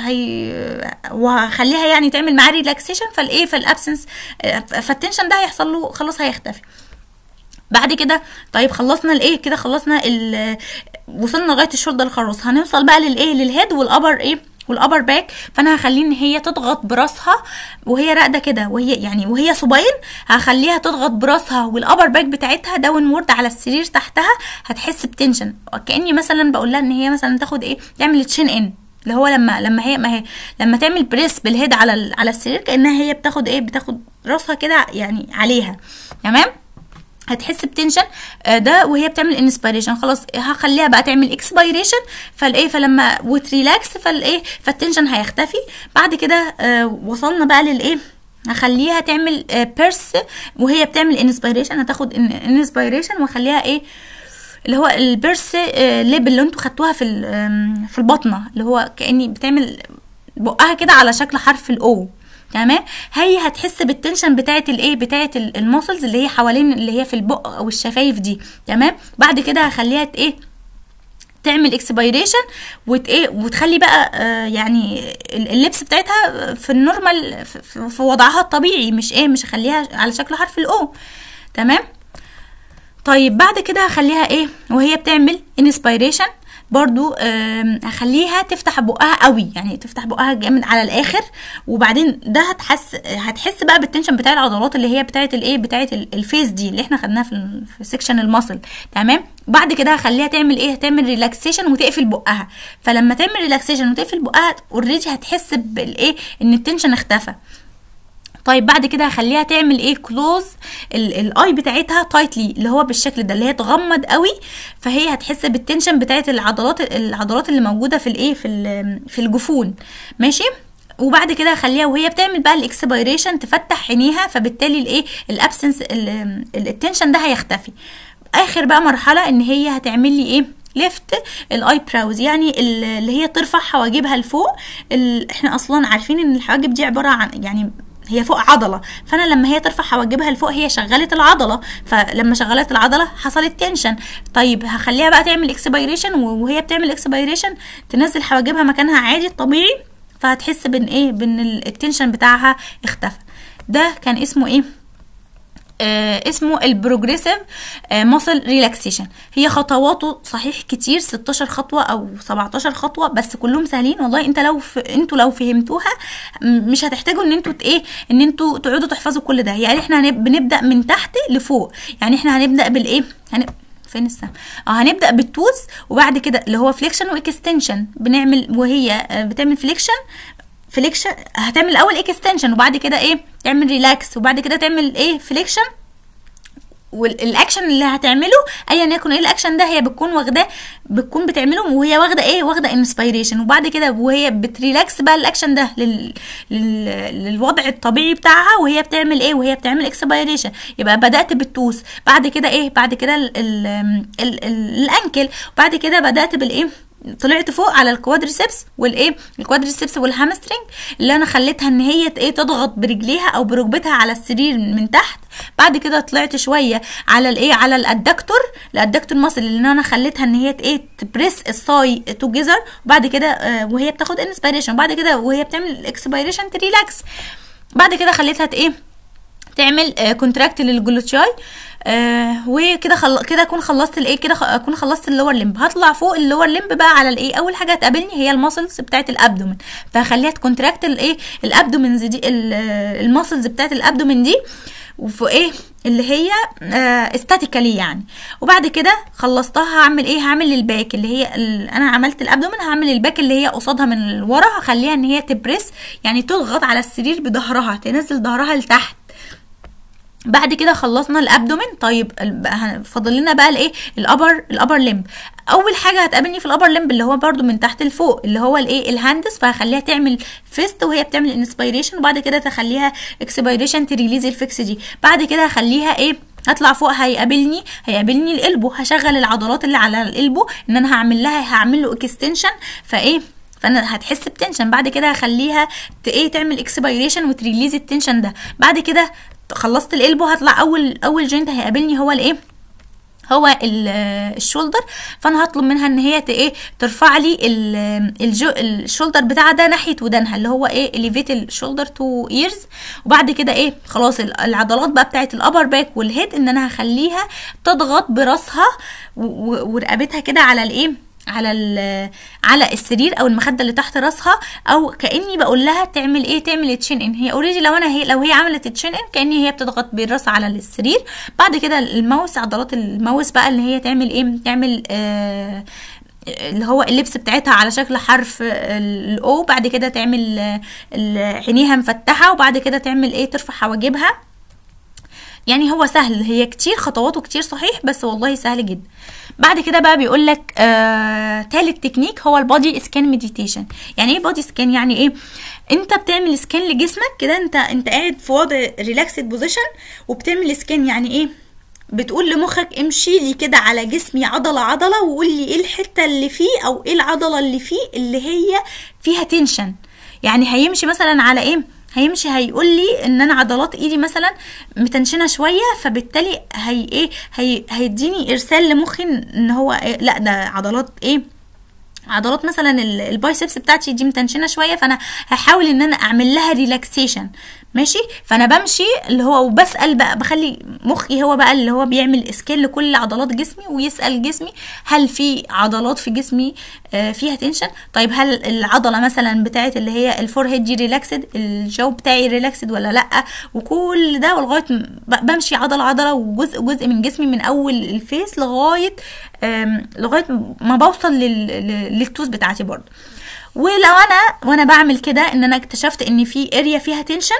وهخليها يعني تعمل معاه ريلاكسيشن، فالابسنس فالتنشن ده هيحصل له خلاص هيختفي. بعد كده طيب خلصنا الايه كده، خلصنا وصلنا لغايه الشولدر خلاص، هنوصل بقى للايه للهيد والابر ايه والابر باك. فانا هخليه ان هي تضغط براسها وهي راقده كده، وهي يعني وهي صباين هخليها تضغط براسها والابر باك بتاعتها داون وورد على السرير تحتها. هتحس بتنشن، كاني مثلا بقول لها ان هي مثلا تاخد ايه، تعمل تشين ان، اللي هو لما تعمل بريس بالهيد على السرير، كانها هي بتاخد ايه، بتاخد راسها كده يعني عليها. تمام، هتحس بتنشن ده وهي بتعمل انسبيريشن. خلاص هخليها بقى تعمل اكسبيريشن، فلما وتريلاكس فالتنشن هيختفي. بعد كده وصلنا بقى للايه، هخليها تعمل بيرس وهي بتعمل انسبيريشن، هتاخد انسبيريشن واخليها ايه اللي هو البيرس ليب اللي انتوا خدتوها في البطنه، اللي هو كاني بتعمل بقها كده على شكل حرف الاو. تمام، هي هتحس بالتنشن بتاعت الايه، بتاعت الماسلز اللي هي حوالين اللي هي في البق او الشفايف دي. تمام، بعد كده هخليها ايه تعمل اكسبيريشن وتخلي بقى يعني اللبس بتاعتها في النورمال في وضعها الطبيعي، مش هخليها على شكل حرف الاو. تمام، طيب بعد كده هخليها ايه وهي بتعمل انسبيريشن برضو هخليها تفتح بقها قوي، يعني تفتح بقها جامد على الاخر، وبعدين ده هتحس بقى بالتنشن بتاع العضلات اللي هي بتاعت الايه، بتاعت الفيس دي اللي احنا خدناها في سيكشن الماسل. تمام، بعد كده هخليها تعمل ايه، تعمل ريلاكسيشن وتقفل بقها. فلما تعمل ريلاكسيشن وتقفل بقها اوريدي هتحس بالايه، ان التنشن اختفى. طيب بعد كده هخليها تعمل ايه، كلوز الاي بتاعتها تايتلي، اللي هو بالشكل ده، اللي هي تغمض قوي، فهي هتحس بالتنشن بتاعت العضلات اللي موجوده في الايه في الجفون. ماشي، وبعد كده هخليها وهي بتعمل بقى الاكسبيريشن تفتح عينيها، فبالتالي الايه الابسنس التنشن ده هيختفي. اخر بقى مرحله ان هي هتعمل لي ايه، ليفت الاي براوز، يعني اللي هي ترفع حواجبها لفوق. احنا اصلا عارفين ان الحواجب دي عباره عن يعني هي فوق عضله، فانا لما هي ترفع حواجبها لفوق هي شغلت العضله، فلما شغلت العضله حصلت تنشن. طيب هخليها بقى تعمل اكسبيريشن، وهي بتعمل اكسبيريشن تنزل حواجبها مكانها عادي الطبيعي، فهتحس بان التنشن بتاعها اختفى. ده كان اسمه ايه، اسمه البروجريسيف ماسل ريلاكسيشن. هي خطواته صحيح كتير، 16 خطوه او 17 خطوه، بس كلهم سهلين والله. انتوا لو فهمتوها مش هتحتاجوا ان انتوا تقعدوا تحفظوا كل ده. يعني احنا بنبدا من تحت لفوق، يعني احنا هنبدا بالايه، فين السهم، هنبدا بالتوز، وبعد كده اللي هو فليكشن واكستنشن بنعمل، وهي بتعمل فليكشن هتعمل الاول اكستنشن، وبعد كده ايه تعمل ريلاكس، وبعد كده تعمل ايه فليكشن. والاكشن اللي هتعمله ايا يكن ايه الاكشن ده، هي بتكون بتعمله وهي واخده انسبيريشن، وبعد كده وهي بتريلاكس بقى الاكشن ده للوضع الطبيعي بتاعها، وهي بتعمل ايه، وهي بتعمل اكسبيريشن. يبقى بدات بالتوس، بعد كده ايه، بعد كده الانكل، وبعد كده بدات بالايه، طلعت فوق على الكوادريسبس الكوادريسبس والهامسترنج، اللي انا خليتها ان هي تضغط برجليها او بركبتها على السرير من تحت. بعد كده طلعت شويه على على الادكتور ماسل، اللي انا خليتها ان هي تبريس الصاي توجذر، وبعد كده وهي بتاخد انسبيريشن، وبعد كده وهي بتعمل اكسبيريشن تريلاكس. بعد كده خليتها تعمل كونتراكت للجلوتشاي. وكده كده اكون خلصت اكون خلصت اللور لمب. هطلع فوق اللور لمب بقى على اول حاجه هتقابلني هي الماسلز بتاعه الابدومن، فهخليها تكونتراكت الابدومن دي، الماسلز بتاعه الابدومن دي، وفي اللي هي استاتيكالي يعني. وبعد كده خلصتها هعمل الباك اللي هي انا عملت الابدومن، هعمل الباك اللي هي قصادها من ورا، هخليها ان هي تبريس، يعني تضغط على السرير بظهرها، تنزل ظهرها لتحت. بعد كده خلصنا الابدومين. طيب فاضل لنا بقى الابر لمب. اول حاجه هتقابلني في الابر لمب اللي هو برده من تحت لفوق، اللي هو الهاندس، فهخليها تعمل فيست وهي بتعمل انسبيريشن، وبعد كده تخليها اكسبيريشن تريليز الفيكس دي. بعد كده هخليها هطلع فوق، هيقابلني القلبو، هشغل العضلات اللي على القلبو ان انا هعمل له اكستنشن، فانا هتحس بتنشن. بعد كده هخليها تعمل اكسبيريشن وتريليز التنشن ده. بعد كده خلصت القلبو، هطلع اول جوينت هيقابلني هو هو الشولدر، فانا هطلب منها ان هي ايه ترفع لي الشولدر بتاعها ده ناحيه ودانها، اللي هو ايه elevate الشولدر تو ايرز. وبعد كده ايه خلاص العضلات بقى بتاعه الابر باك والهيد ان انا هخليها تضغط براسها ورقبتها كده على الايه على السرير او المخده اللي تحت راسها، او كاني بقول لها تعمل ايه، تعمل تشين ان. هي اوريدي لو هي عملت تشين ان كاني هي بتضغط بالراس على السرير. بعد كده الماوس، عضلات الماوس بقى اللي هي تعمل ايه، تعمل اللي هو اللبس بتاعتها على شكل حرف الاو. بعد كده تعمل عينيها مفتحه، وبعد كده تعمل ايه ترفع حواجبها. يعني هو سهل، هي كتير خطواته كتير صحيح، بس والله سهل جدا. بعد كده بقى بيقول لك تالت تكنيك هو البودي سكان مديتيشن. يعني ايه بودي سكان؟ يعني ايه انت بتعمل سكان لجسمك كده، انت قاعد في وضع ريلاكسد بوزيشن وبتعمل سكان. يعني ايه؟ بتقول لمخك امشي لي كده على جسمي عضله عضله، وقول لي ايه الحته اللي فيه او ايه العضله اللي فيه اللي هي فيها تنشن. يعني هيمشي مثلا على ايه، هيقول لي ان انا عضلات ايدي مثلا متنشنه شويه، فبالتالي هيديني ارسال لمخي ان هو إيه، لا ده عضلات ايه، عضلات مثلا البايسبس بتاعتي دي متنشنه شويه، فانا هحاول ان انا اعمل لها ريلاكسيشن. ماشي، فانا بمشي اللي هو وبسال بقى، بخلي مخي هو بقى اللي هو بيعمل اسكيل لكل عضلات جسمي، ويسال جسمي هل في عضلات في جسمي فيها تنشن. طيب هل العضله مثلا بتاعت اللي هي الفور هيد دي ريلاكسد، الجو بتاعي ريلاكسد ولا لا؟ وكل ده ولغايه بمشي عضله عضله وجزء من جسمي من اول الفيس لغايه ما بوصل للتوز بتاعتي برضو. ولو وانا بعمل كده ان انا اكتشفت ان في اريا فيها تنشن،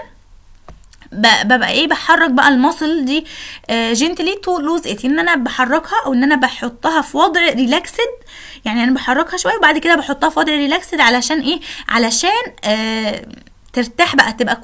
ببقى ايه بحرك بقى الماسل دي جنتلي تو لوز ات، ان انا بحركها او ان انا بحطها في وضع ريلاكسد. يعني انا بحركها شويه وبعد كده بحطها في وضع ريلاكسد علشان ايه، علشان ترتاح بقى، تبقى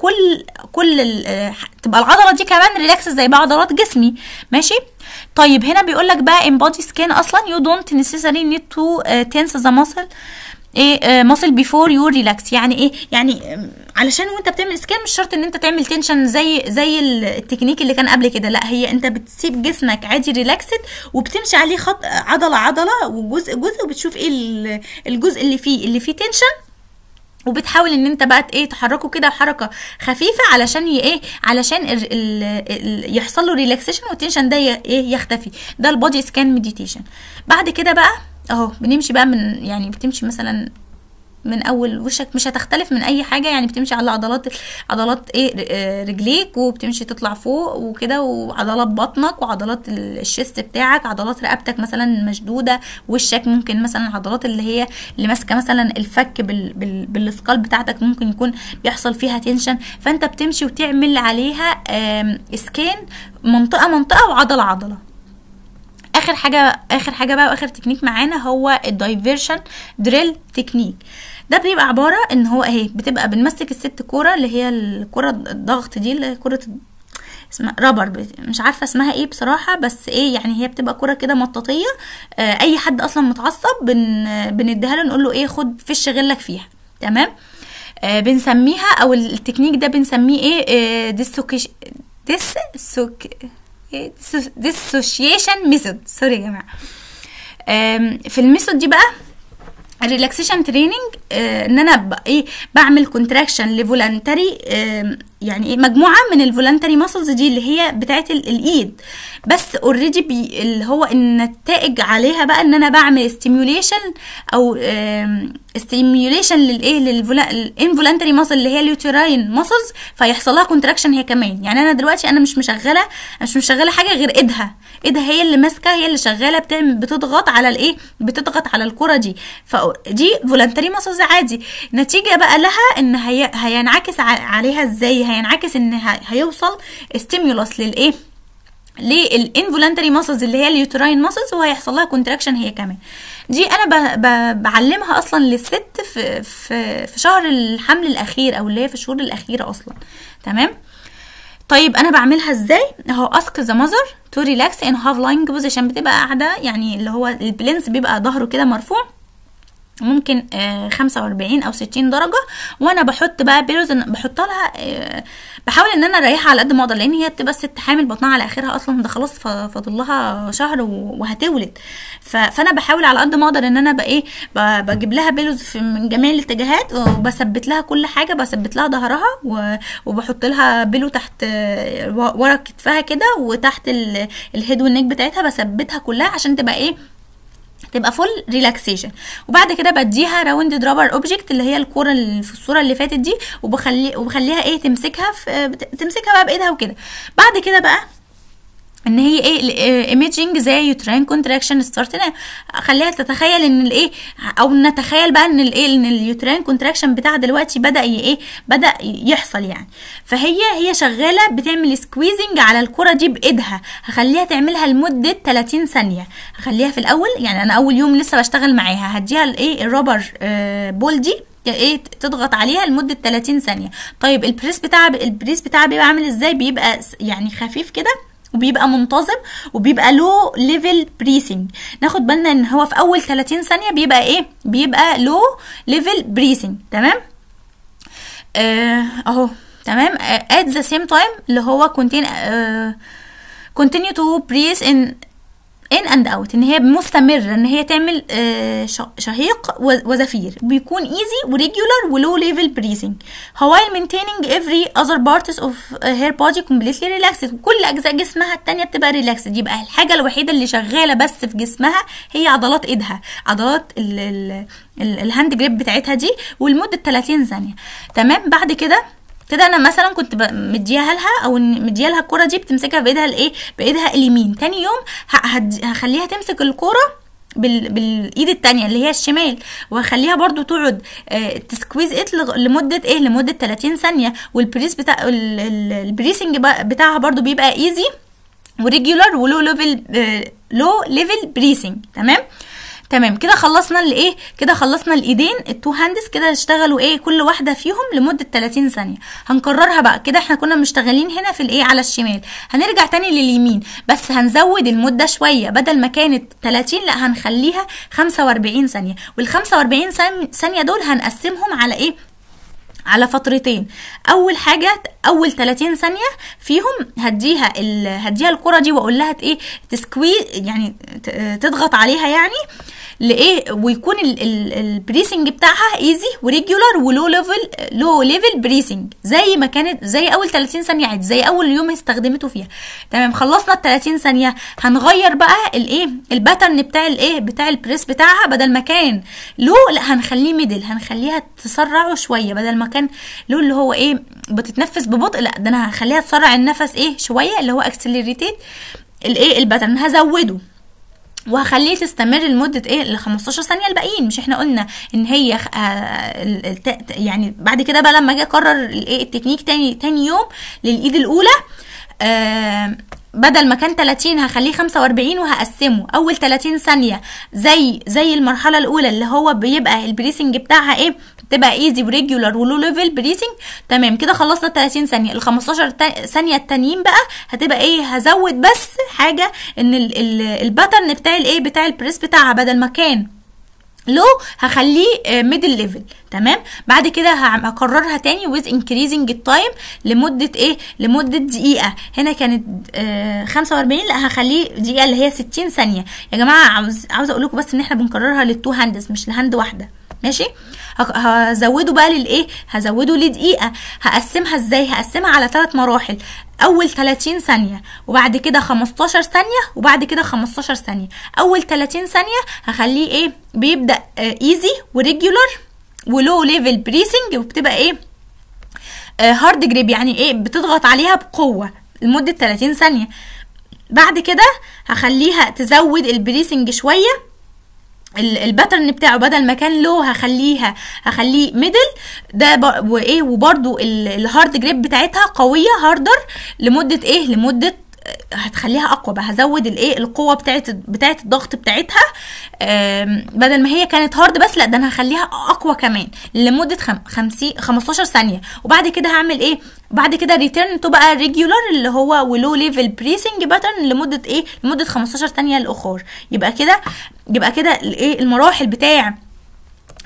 تبقى العضله دي كمان ريلاكس زي بقى عضلات جسمي. ماشي. طيب هنا بيقول لك بقى in body scan اصلا you don't necessarily need to tense the muscle muscle before you relax. يعني ايه؟ يعني علشان وانت بتعمل سكان مش شرط ان انت تعمل تنشن زي التكنيك اللي كان قبل كده، لا هي انت بتسيب جسمك عادي ريلاكسد وبتمشي عليه خط عضله وجزء وبتشوف ايه الجزء اللي فيه تنشن، وبتحاول ان انت بقى ايه تحركه كده حركه خفيفه علشان علشان يحصل له ريلاكسيشن والتنشن ده يختفي. ده البودي سكان مديتيشن. بعد كده بقى اهو بنمشي بقى يعني بتمشي مثلا من اول وشك، مش هتختلف من اي حاجه. يعني بتمشي على عضلات ايه رجليك، وبتمشي تطلع فوق وكده، وعضلات بطنك وعضلات الشيست بتاعك، عضلات رقبتك مثلا مشدوده، وشك ممكن مثلا العضلات اللي ماسكه مثلا الفك بالسكال بتاعتك ممكن يكون بيحصل فيها تنشن. فانت بتمشي وتعمل عليها سكان منطقه وعضله عضله. اخر حاجه بقى واخر تكنيك معانا هو الدايفيرشن دريل تكنيك. ده بيبقى عباره ان هو بتبقى بنمسك الست كوره اللي هي الكوره الضغط دي، اللي هي كوره اسمها رابر، مش عارفه اسمها ايه بصراحه، بس يعني هي بتبقى كوره كده مطاطيه. اي حد اصلا متعصب بنديها له نقول له خد فش غلك فيها. تمام. بنسميها او التكنيك ده بنسميه dissociation method. سوري يا جماعه. في الميثود دي بقى الريلاكسيشن تريننج، ان انا بعمل كونتراكشن لفولنتري، يعني مجموعه من الفولنتري ماسلز دي اللي هي بتاعه الايد، بس اوريدي اللي هو النتائج عليها بقى ان انا بعمل ستيميوليشن او ستيميوليشن للانفولنتري ماسل اللي هي اليوتراين ماسلز، فيحصل لها كونتراكشن هي كمان. يعني انا دلوقتي انا مش مشغله حاجه غير ايدها هي اللي ماسكه، هي اللي شغاله بتضغط على بتضغط على الكره دي، فدي فولنتري ماسلز عادي. نتيجه بقى لها ان هينعكس عليها ازاي، هينعكس ان هيوصل ستيمولس للانفولنتري ماسلز اللي هي اليوتراين ماسلز، وهيحصل لها كونتراكشن هي كمان. دي انا بعلمها اصلا للست في شهر الحمل الاخير او اللي هي في الشهور الاخيره اصلا. تمام. طيب انا بعملها ازاي؟ اهو ask the mother to relax in half lying position. بتبقى قاعده، يعني اللي هو البلنس بيبقى ظهره كده مرفوع، ممكن 45 او 60 درجه. وانا بحط بقى بيلوز، بحط لها بحاول ان انا اريحها على قد ما اقدر، لان هي بتبقى الست حامل بطنها على اخرها اصلا، ده خلاص فاضل لها شهر وهتولد. فانا بحاول على قد ما اقدر ان انا بجيب لها بيلوز من جميع الاتجاهات، وبثبت لها كل حاجه، بثبت لها ظهرها وبحط لها بيلو تحت ورا كتفها كده، وتحت الهيد والنيك بتاعتها بثبتها كلها عشان تبقى تبقى فول ريلاكسيشن. وبعد كده بديها راوند درابر اوبجكت اللي هي الكوره اللي في الصوره اللي فاتت دي، وبخليها تمسكها بقى بايدها وكده. بعد كده بقى ان هي ايميجينج زي يوتراين كونتراكشن ستارت، خليها تتخيل ان او نتخيل بقى ان ان اليوتراين كونتراكشن بتاعها دلوقتي بدا يحصل يعني. فهي شغاله بتعمل سكويزنج على الكره دي بايدها، هخليها تعملها لمده 30 ثانيه. هخليها في الاول، يعني انا اول يوم لسه بشتغل معاها، هديها الرابر بول دي تضغط عليها لمده 30 ثانيه. طيب البريس بتاعها بيبقى عامل ازاي؟ بيبقى يعني خفيف كده، وبيبقى منتظم، وبيبقى لو ليفل بريسنج. ناخد بالنا ان هو في اول 30 ثانيه بيبقى لو ليفل بريسنج. تمام اهو تمام. at the same time اللي هو continue to breathe in and out، ان هي مستمره ان هي تعمل شهيق وزفير، بيكون easy وريجولار ولو ليفل بريسنج while maintaining every other parts of her body completely relaxed. كل اجزاء جسمها التانية بتبقى ريلاكسد. يبقى الحاجه الوحيده اللي شغاله بس في جسمها هي عضلات ايدها، عضلات الهاند جريب بتاعتها دي، ولمده 30 ثانيه. تمام. بعد كده انا مثلا كنت مديها لها، او مديها لها الكوره دي بتمسكها بايدها اليمين. تاني يوم هخليها تمسك الكوره بالايد التانية اللي هي الشمال، وهخليها برضو تقعد تسكويز لمده 30 ثانيه. والبريس بتاع البريسنج بتاعها برضو بيبقى ايزي وريجولار ولو ليفل بريسنج. تمام كده خلصنا كده خلصنا الايدين التو هاندز كده اشتغلوا كل واحده فيهم لمده 30 ثانيه. هنكررها بقى كده. احنا كنا مشتغلين هنا في على الشمال، هنرجع تاني لليمين، بس هنزود المده شويه، بدل ما كانت 30 لا هنخليها 45 ثانيه. وال45 ثانيه دول هنقسمهم على على فترتين. اول حاجه اول 30 ثانيه فيهم هديها الكره دي، واقول لها تسكوي يعني تضغط عليها يعني ويكون البريسنج بتاعها ايزي وريجولار ولو ليفل بريسنج زي ما كانت، زي اول 30 ثانيه عادي، زي اول يوم استخدمته فيها. تمام. خلصنا ال 30 ثانيه. هنغير بقى الباترن بتاع البريس بتاعها. بدل ما كان لا هنخليه ميدل، هنخليها تسرعه شويه. بدل ما كان اللي هو بتتنفس ببطء، لا ده انا هخليها تسرع النفس شويه، اللي هو اكسلريتيت الباترن. هزوده وهخليه تستمر لمده ل 15 ثانيه الباقيين. مش احنا قلنا ان هي يعني بعد كده بقى لما اجي اكرر التكنيك تاني يوم للايد الاولى، بدل ما كان 30 هخليه 45 وهقسمه. اول 30 ثانيه زي المرحله الاولى اللي هو بيبقى البريسنج بتاعها تبقى ايزي وريجولار ولو ليفل بريسنج. تمام كده خلصنا 30 ثانيه. ال 15 ثانيه التانيين بقى هتبقى هزود بس حاجه، ان الباترن بتاع البريس بتاعها بدل ما كان لو هخليه ميدل ليفل. تمام. بعد كده هكررها تاني with increasing التايم لمده دقيقه. هنا كانت 45، لا هخليه دقيقه اللي هي 60 ثانيه. يا جماعه عاوزه اقول لكم بس ان احنا بنكررها للتو هاندز مش لهاند واحده. ماشي. هزوده بقى هزوده لدقيقه. هقسمها ازاي؟ هقسمها على 3 مراحل. اول 30 ثانيه، وبعد كده 15 ثانيه، وبعد كده 15 ثانيه. اول 30 ثانيه هخليه بيبدا ايزي وريجولار ولو ليفل بريسنج، وبتبقى هارد جريب، يعني بتضغط عليها بقوه لمده 30 ثانيه. بعد كده هخليها تزود البريسنج شويه. الباترن بتاعه بدل ما كان لو هخليه ميدل ده وبرده الهارد جريب بتاعتها قويه هاردر لمده هتخليها اقوى بقى. هزود القوه بتاعت الضغط بتاعتها. بدل ما هي كانت هارد بس، لا ده انا هخليها اقوى كمان لمده 15 ثانيه. وبعد كده هعمل بعد كده ريتيرن تبقى ريجولار اللي هو ولو ليفل بريسنج باترن لمده 15 ثانيه الاخر. يبقى كده المراحل بتاع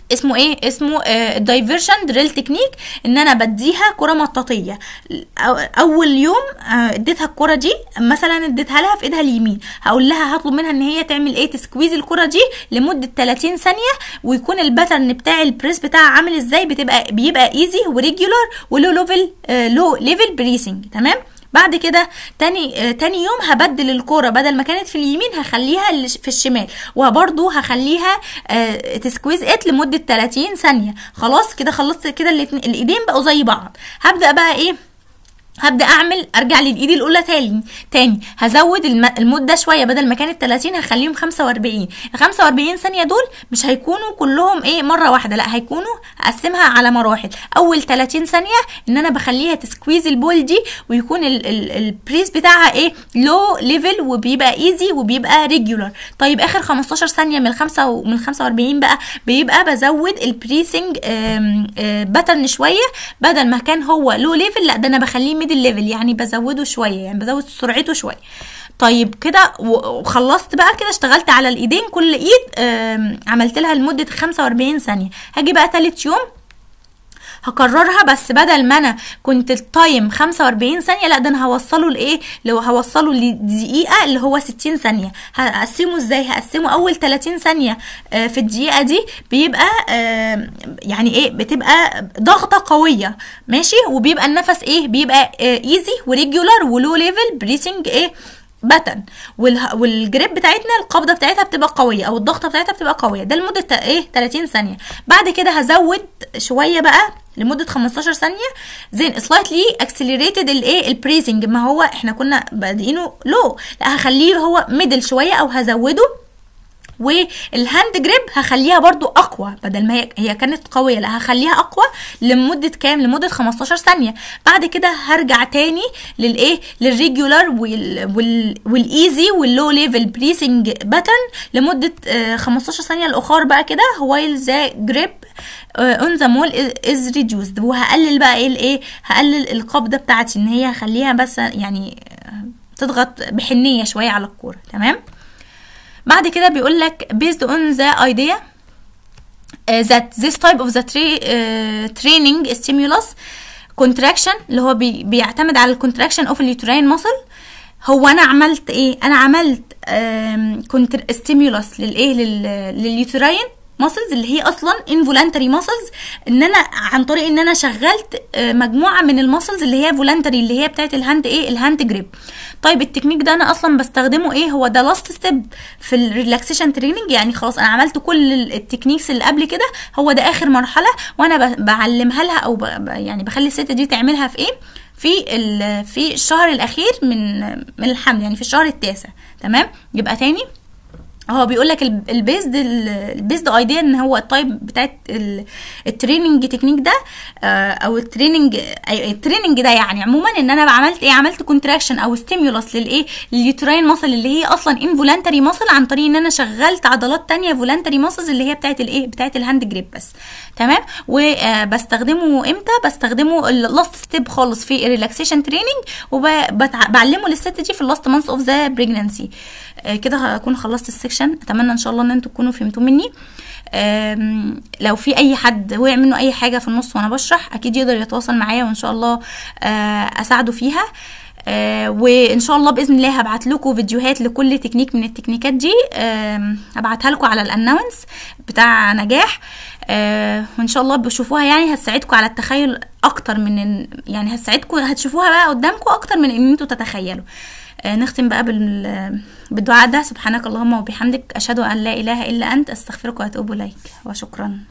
اسمه ايه؟ اسمه الدايفرشن دريل تكنيك، ان انا بديها كره مطاطيه. اول يوم اديتها الكره دي مثلا، اديتها لها في ايدها اليمين، هقول لها هطلب منها ان هي تعمل ايه؟ تسكويز الكره دي لمده 30 ثانيه، ويكون الباترن بتاع البريس بتاعها عامل ازاي؟ بيبقى ايزي وريجولار ولو ليفل بريسنج. تمام. بعد كده تاني يوم هبدل الكوره، بدل ما كانت في اليمين هخليها في الشمال، وبرضو هخليها تسكويز ات لمده 30 ثانيه. خلاص كده خلصت كده الايدين بقوا زي بعض. هبدا بقى ايه؟ هبدا ارجع للايد الاولى تاني هزود المده شويه، بدل ما كانت 30 هخليهم 45. ال 45 ثانيه دول مش هيكونوا كلهم ايه مره واحده، لا هيكونوا هقسمها على مراحل. اول 30 ثانيه ان انا بخليها تسكويز البول دي، ويكون البريس بتاعها ايه؟ لو ليفل، وبيبقى ايزي وبيبقى ريجولار. طيب اخر 15 ثانيه من 45 بقى بيبقى بزود البريسنج باترن شويه، بدل ما كان هو لو ليفل لا ده انا بخليه ميدل ليفل، يعني بزوده شويه، يعني بزود سرعته شويه. طيب كده وخلصت بقى كده، اشتغلت على الايدين، كل ايد عملت لها لمده 45 ثانيه. هاجي بقى تالت يوم هكررها، بس بدل ما انا كنت التايم 45 ثانيه لا ده انا هوصله لايه؟ لو هوصله لدقيقه اللي هو 60 ثانيه. هقسمه ازاي؟ هقسمه اول 30 ثانيه في الدقيقه دي بيبقى يعني ايه؟ بتبقى ضغطه قويه، ماشي، وبيبقى النفس ايه؟ بيبقى ايزي وريجولار ولو ليفل بريسنج ايه؟ باتن. والجريب بتاعتنا القبضه بتاعتها بتبقى قويه، او الضغطه بتاعتها بتبقى قويه. ده لمده ايه؟ 30 ثانيه. بعد كده هزود شويه بقى لمده 15 ثانيه، زين سلايتلي اكسلريتد الايه؟ البريسنج. ما هو احنا كنا بادئينه لو، لا هخليه هو ميدل شويه او هزوده. والهاند جريب هخليها برضو اقوى، بدل ما هي كانت قويه لا هخليها اقوى لمده كام؟ لمده 15 ثانيه. بعد كده هرجع تاني للايه؟ للريجولار والايزي واللو ليفل بريسنج باترن لمده 15 ثانيه الاخر بقى كده، while the grip on the mole is reduced. وهقلل بقى ايه؟ هقلل القبضه بتاعتي، ان هي هخليها بس يعني تضغط بحنيه شويه على الكوره. تمام. بعد كده بيقول لك based on the idea that this type of the training stimulus contraction، اللي هو بيعتمد على الكونتراكشن of اليوتراين muscle. هو انا عملت ايه؟ انا عملت stimulus للايه؟ لليوتراين muscles اللي هي اصلا involuntary muscles، ان انا عن طريق ان انا شغلت مجموعه من المسلز اللي هي voluntary، اللي هي بتاعت الهاند ايه؟ الهاند جريب. طيب التكنيك ده انا اصلا بستخدمه ايه؟ هو ده لاست ستيب في الريلاكسيشن تريننج، يعني خلاص انا عملت كل التكنيكس اللي قبل كده، هو ده اخر مرحله، وانا بعلمها لها او يعني بخلي الست دي تعملها في ايه؟ في الشهر الاخير من الحمل، يعني في الشهر التاسع. تمام. يبقى تاني هو بيقول لك البيزد ايديا ان هو التايب بتاعت التريننج تكنيك ده او التريننج ده، يعني عموما ان انا عملت ايه؟ عملت كونتراكشن او ستيمولس للايه؟ لليوتراين ماسل اللي هي اصلا انفولانتري ماسل، عن طريق ان انا شغلت عضلات تانية فولانتري ماسلز اللي هي بتاعت الايه؟ بتاعت الهاند جريب بس. تمام. وبستخدمه امتى؟ بستخدمه اللاست ستيب خالص في الريلاكسيشن تريننج، وبعلمه للست دي في اللاست مانث اوف ذا بريجنانسي. كده هكون خلصت السكشن. اتمنى ان شاء الله ان انتوا تكونوا فهمتوا مني. لو في اي حد وقع منه اي حاجه في النص وانا بشرح اكيد يقدر يتواصل معايا، وان شاء الله اساعده فيها. وان شاء الله باذن الله هبعت لكم فيديوهات لكل تكنيك من التكنيكات دي، هبعتها لكم على الانونس بتاع نجاح، وان شاء الله بتشوفوها، يعني هتساعدكم على التخيل اكتر من يعني هتساعدكم، هتشوفوها بقى قدامكم اكتر من ان انتوا تتخيلوا. نختم بقى بالدعاء ده: سبحانك اللهم وبحمدك، اشهد ان لا اله الا انت، استغفرك واتوب اليك، وشكرا.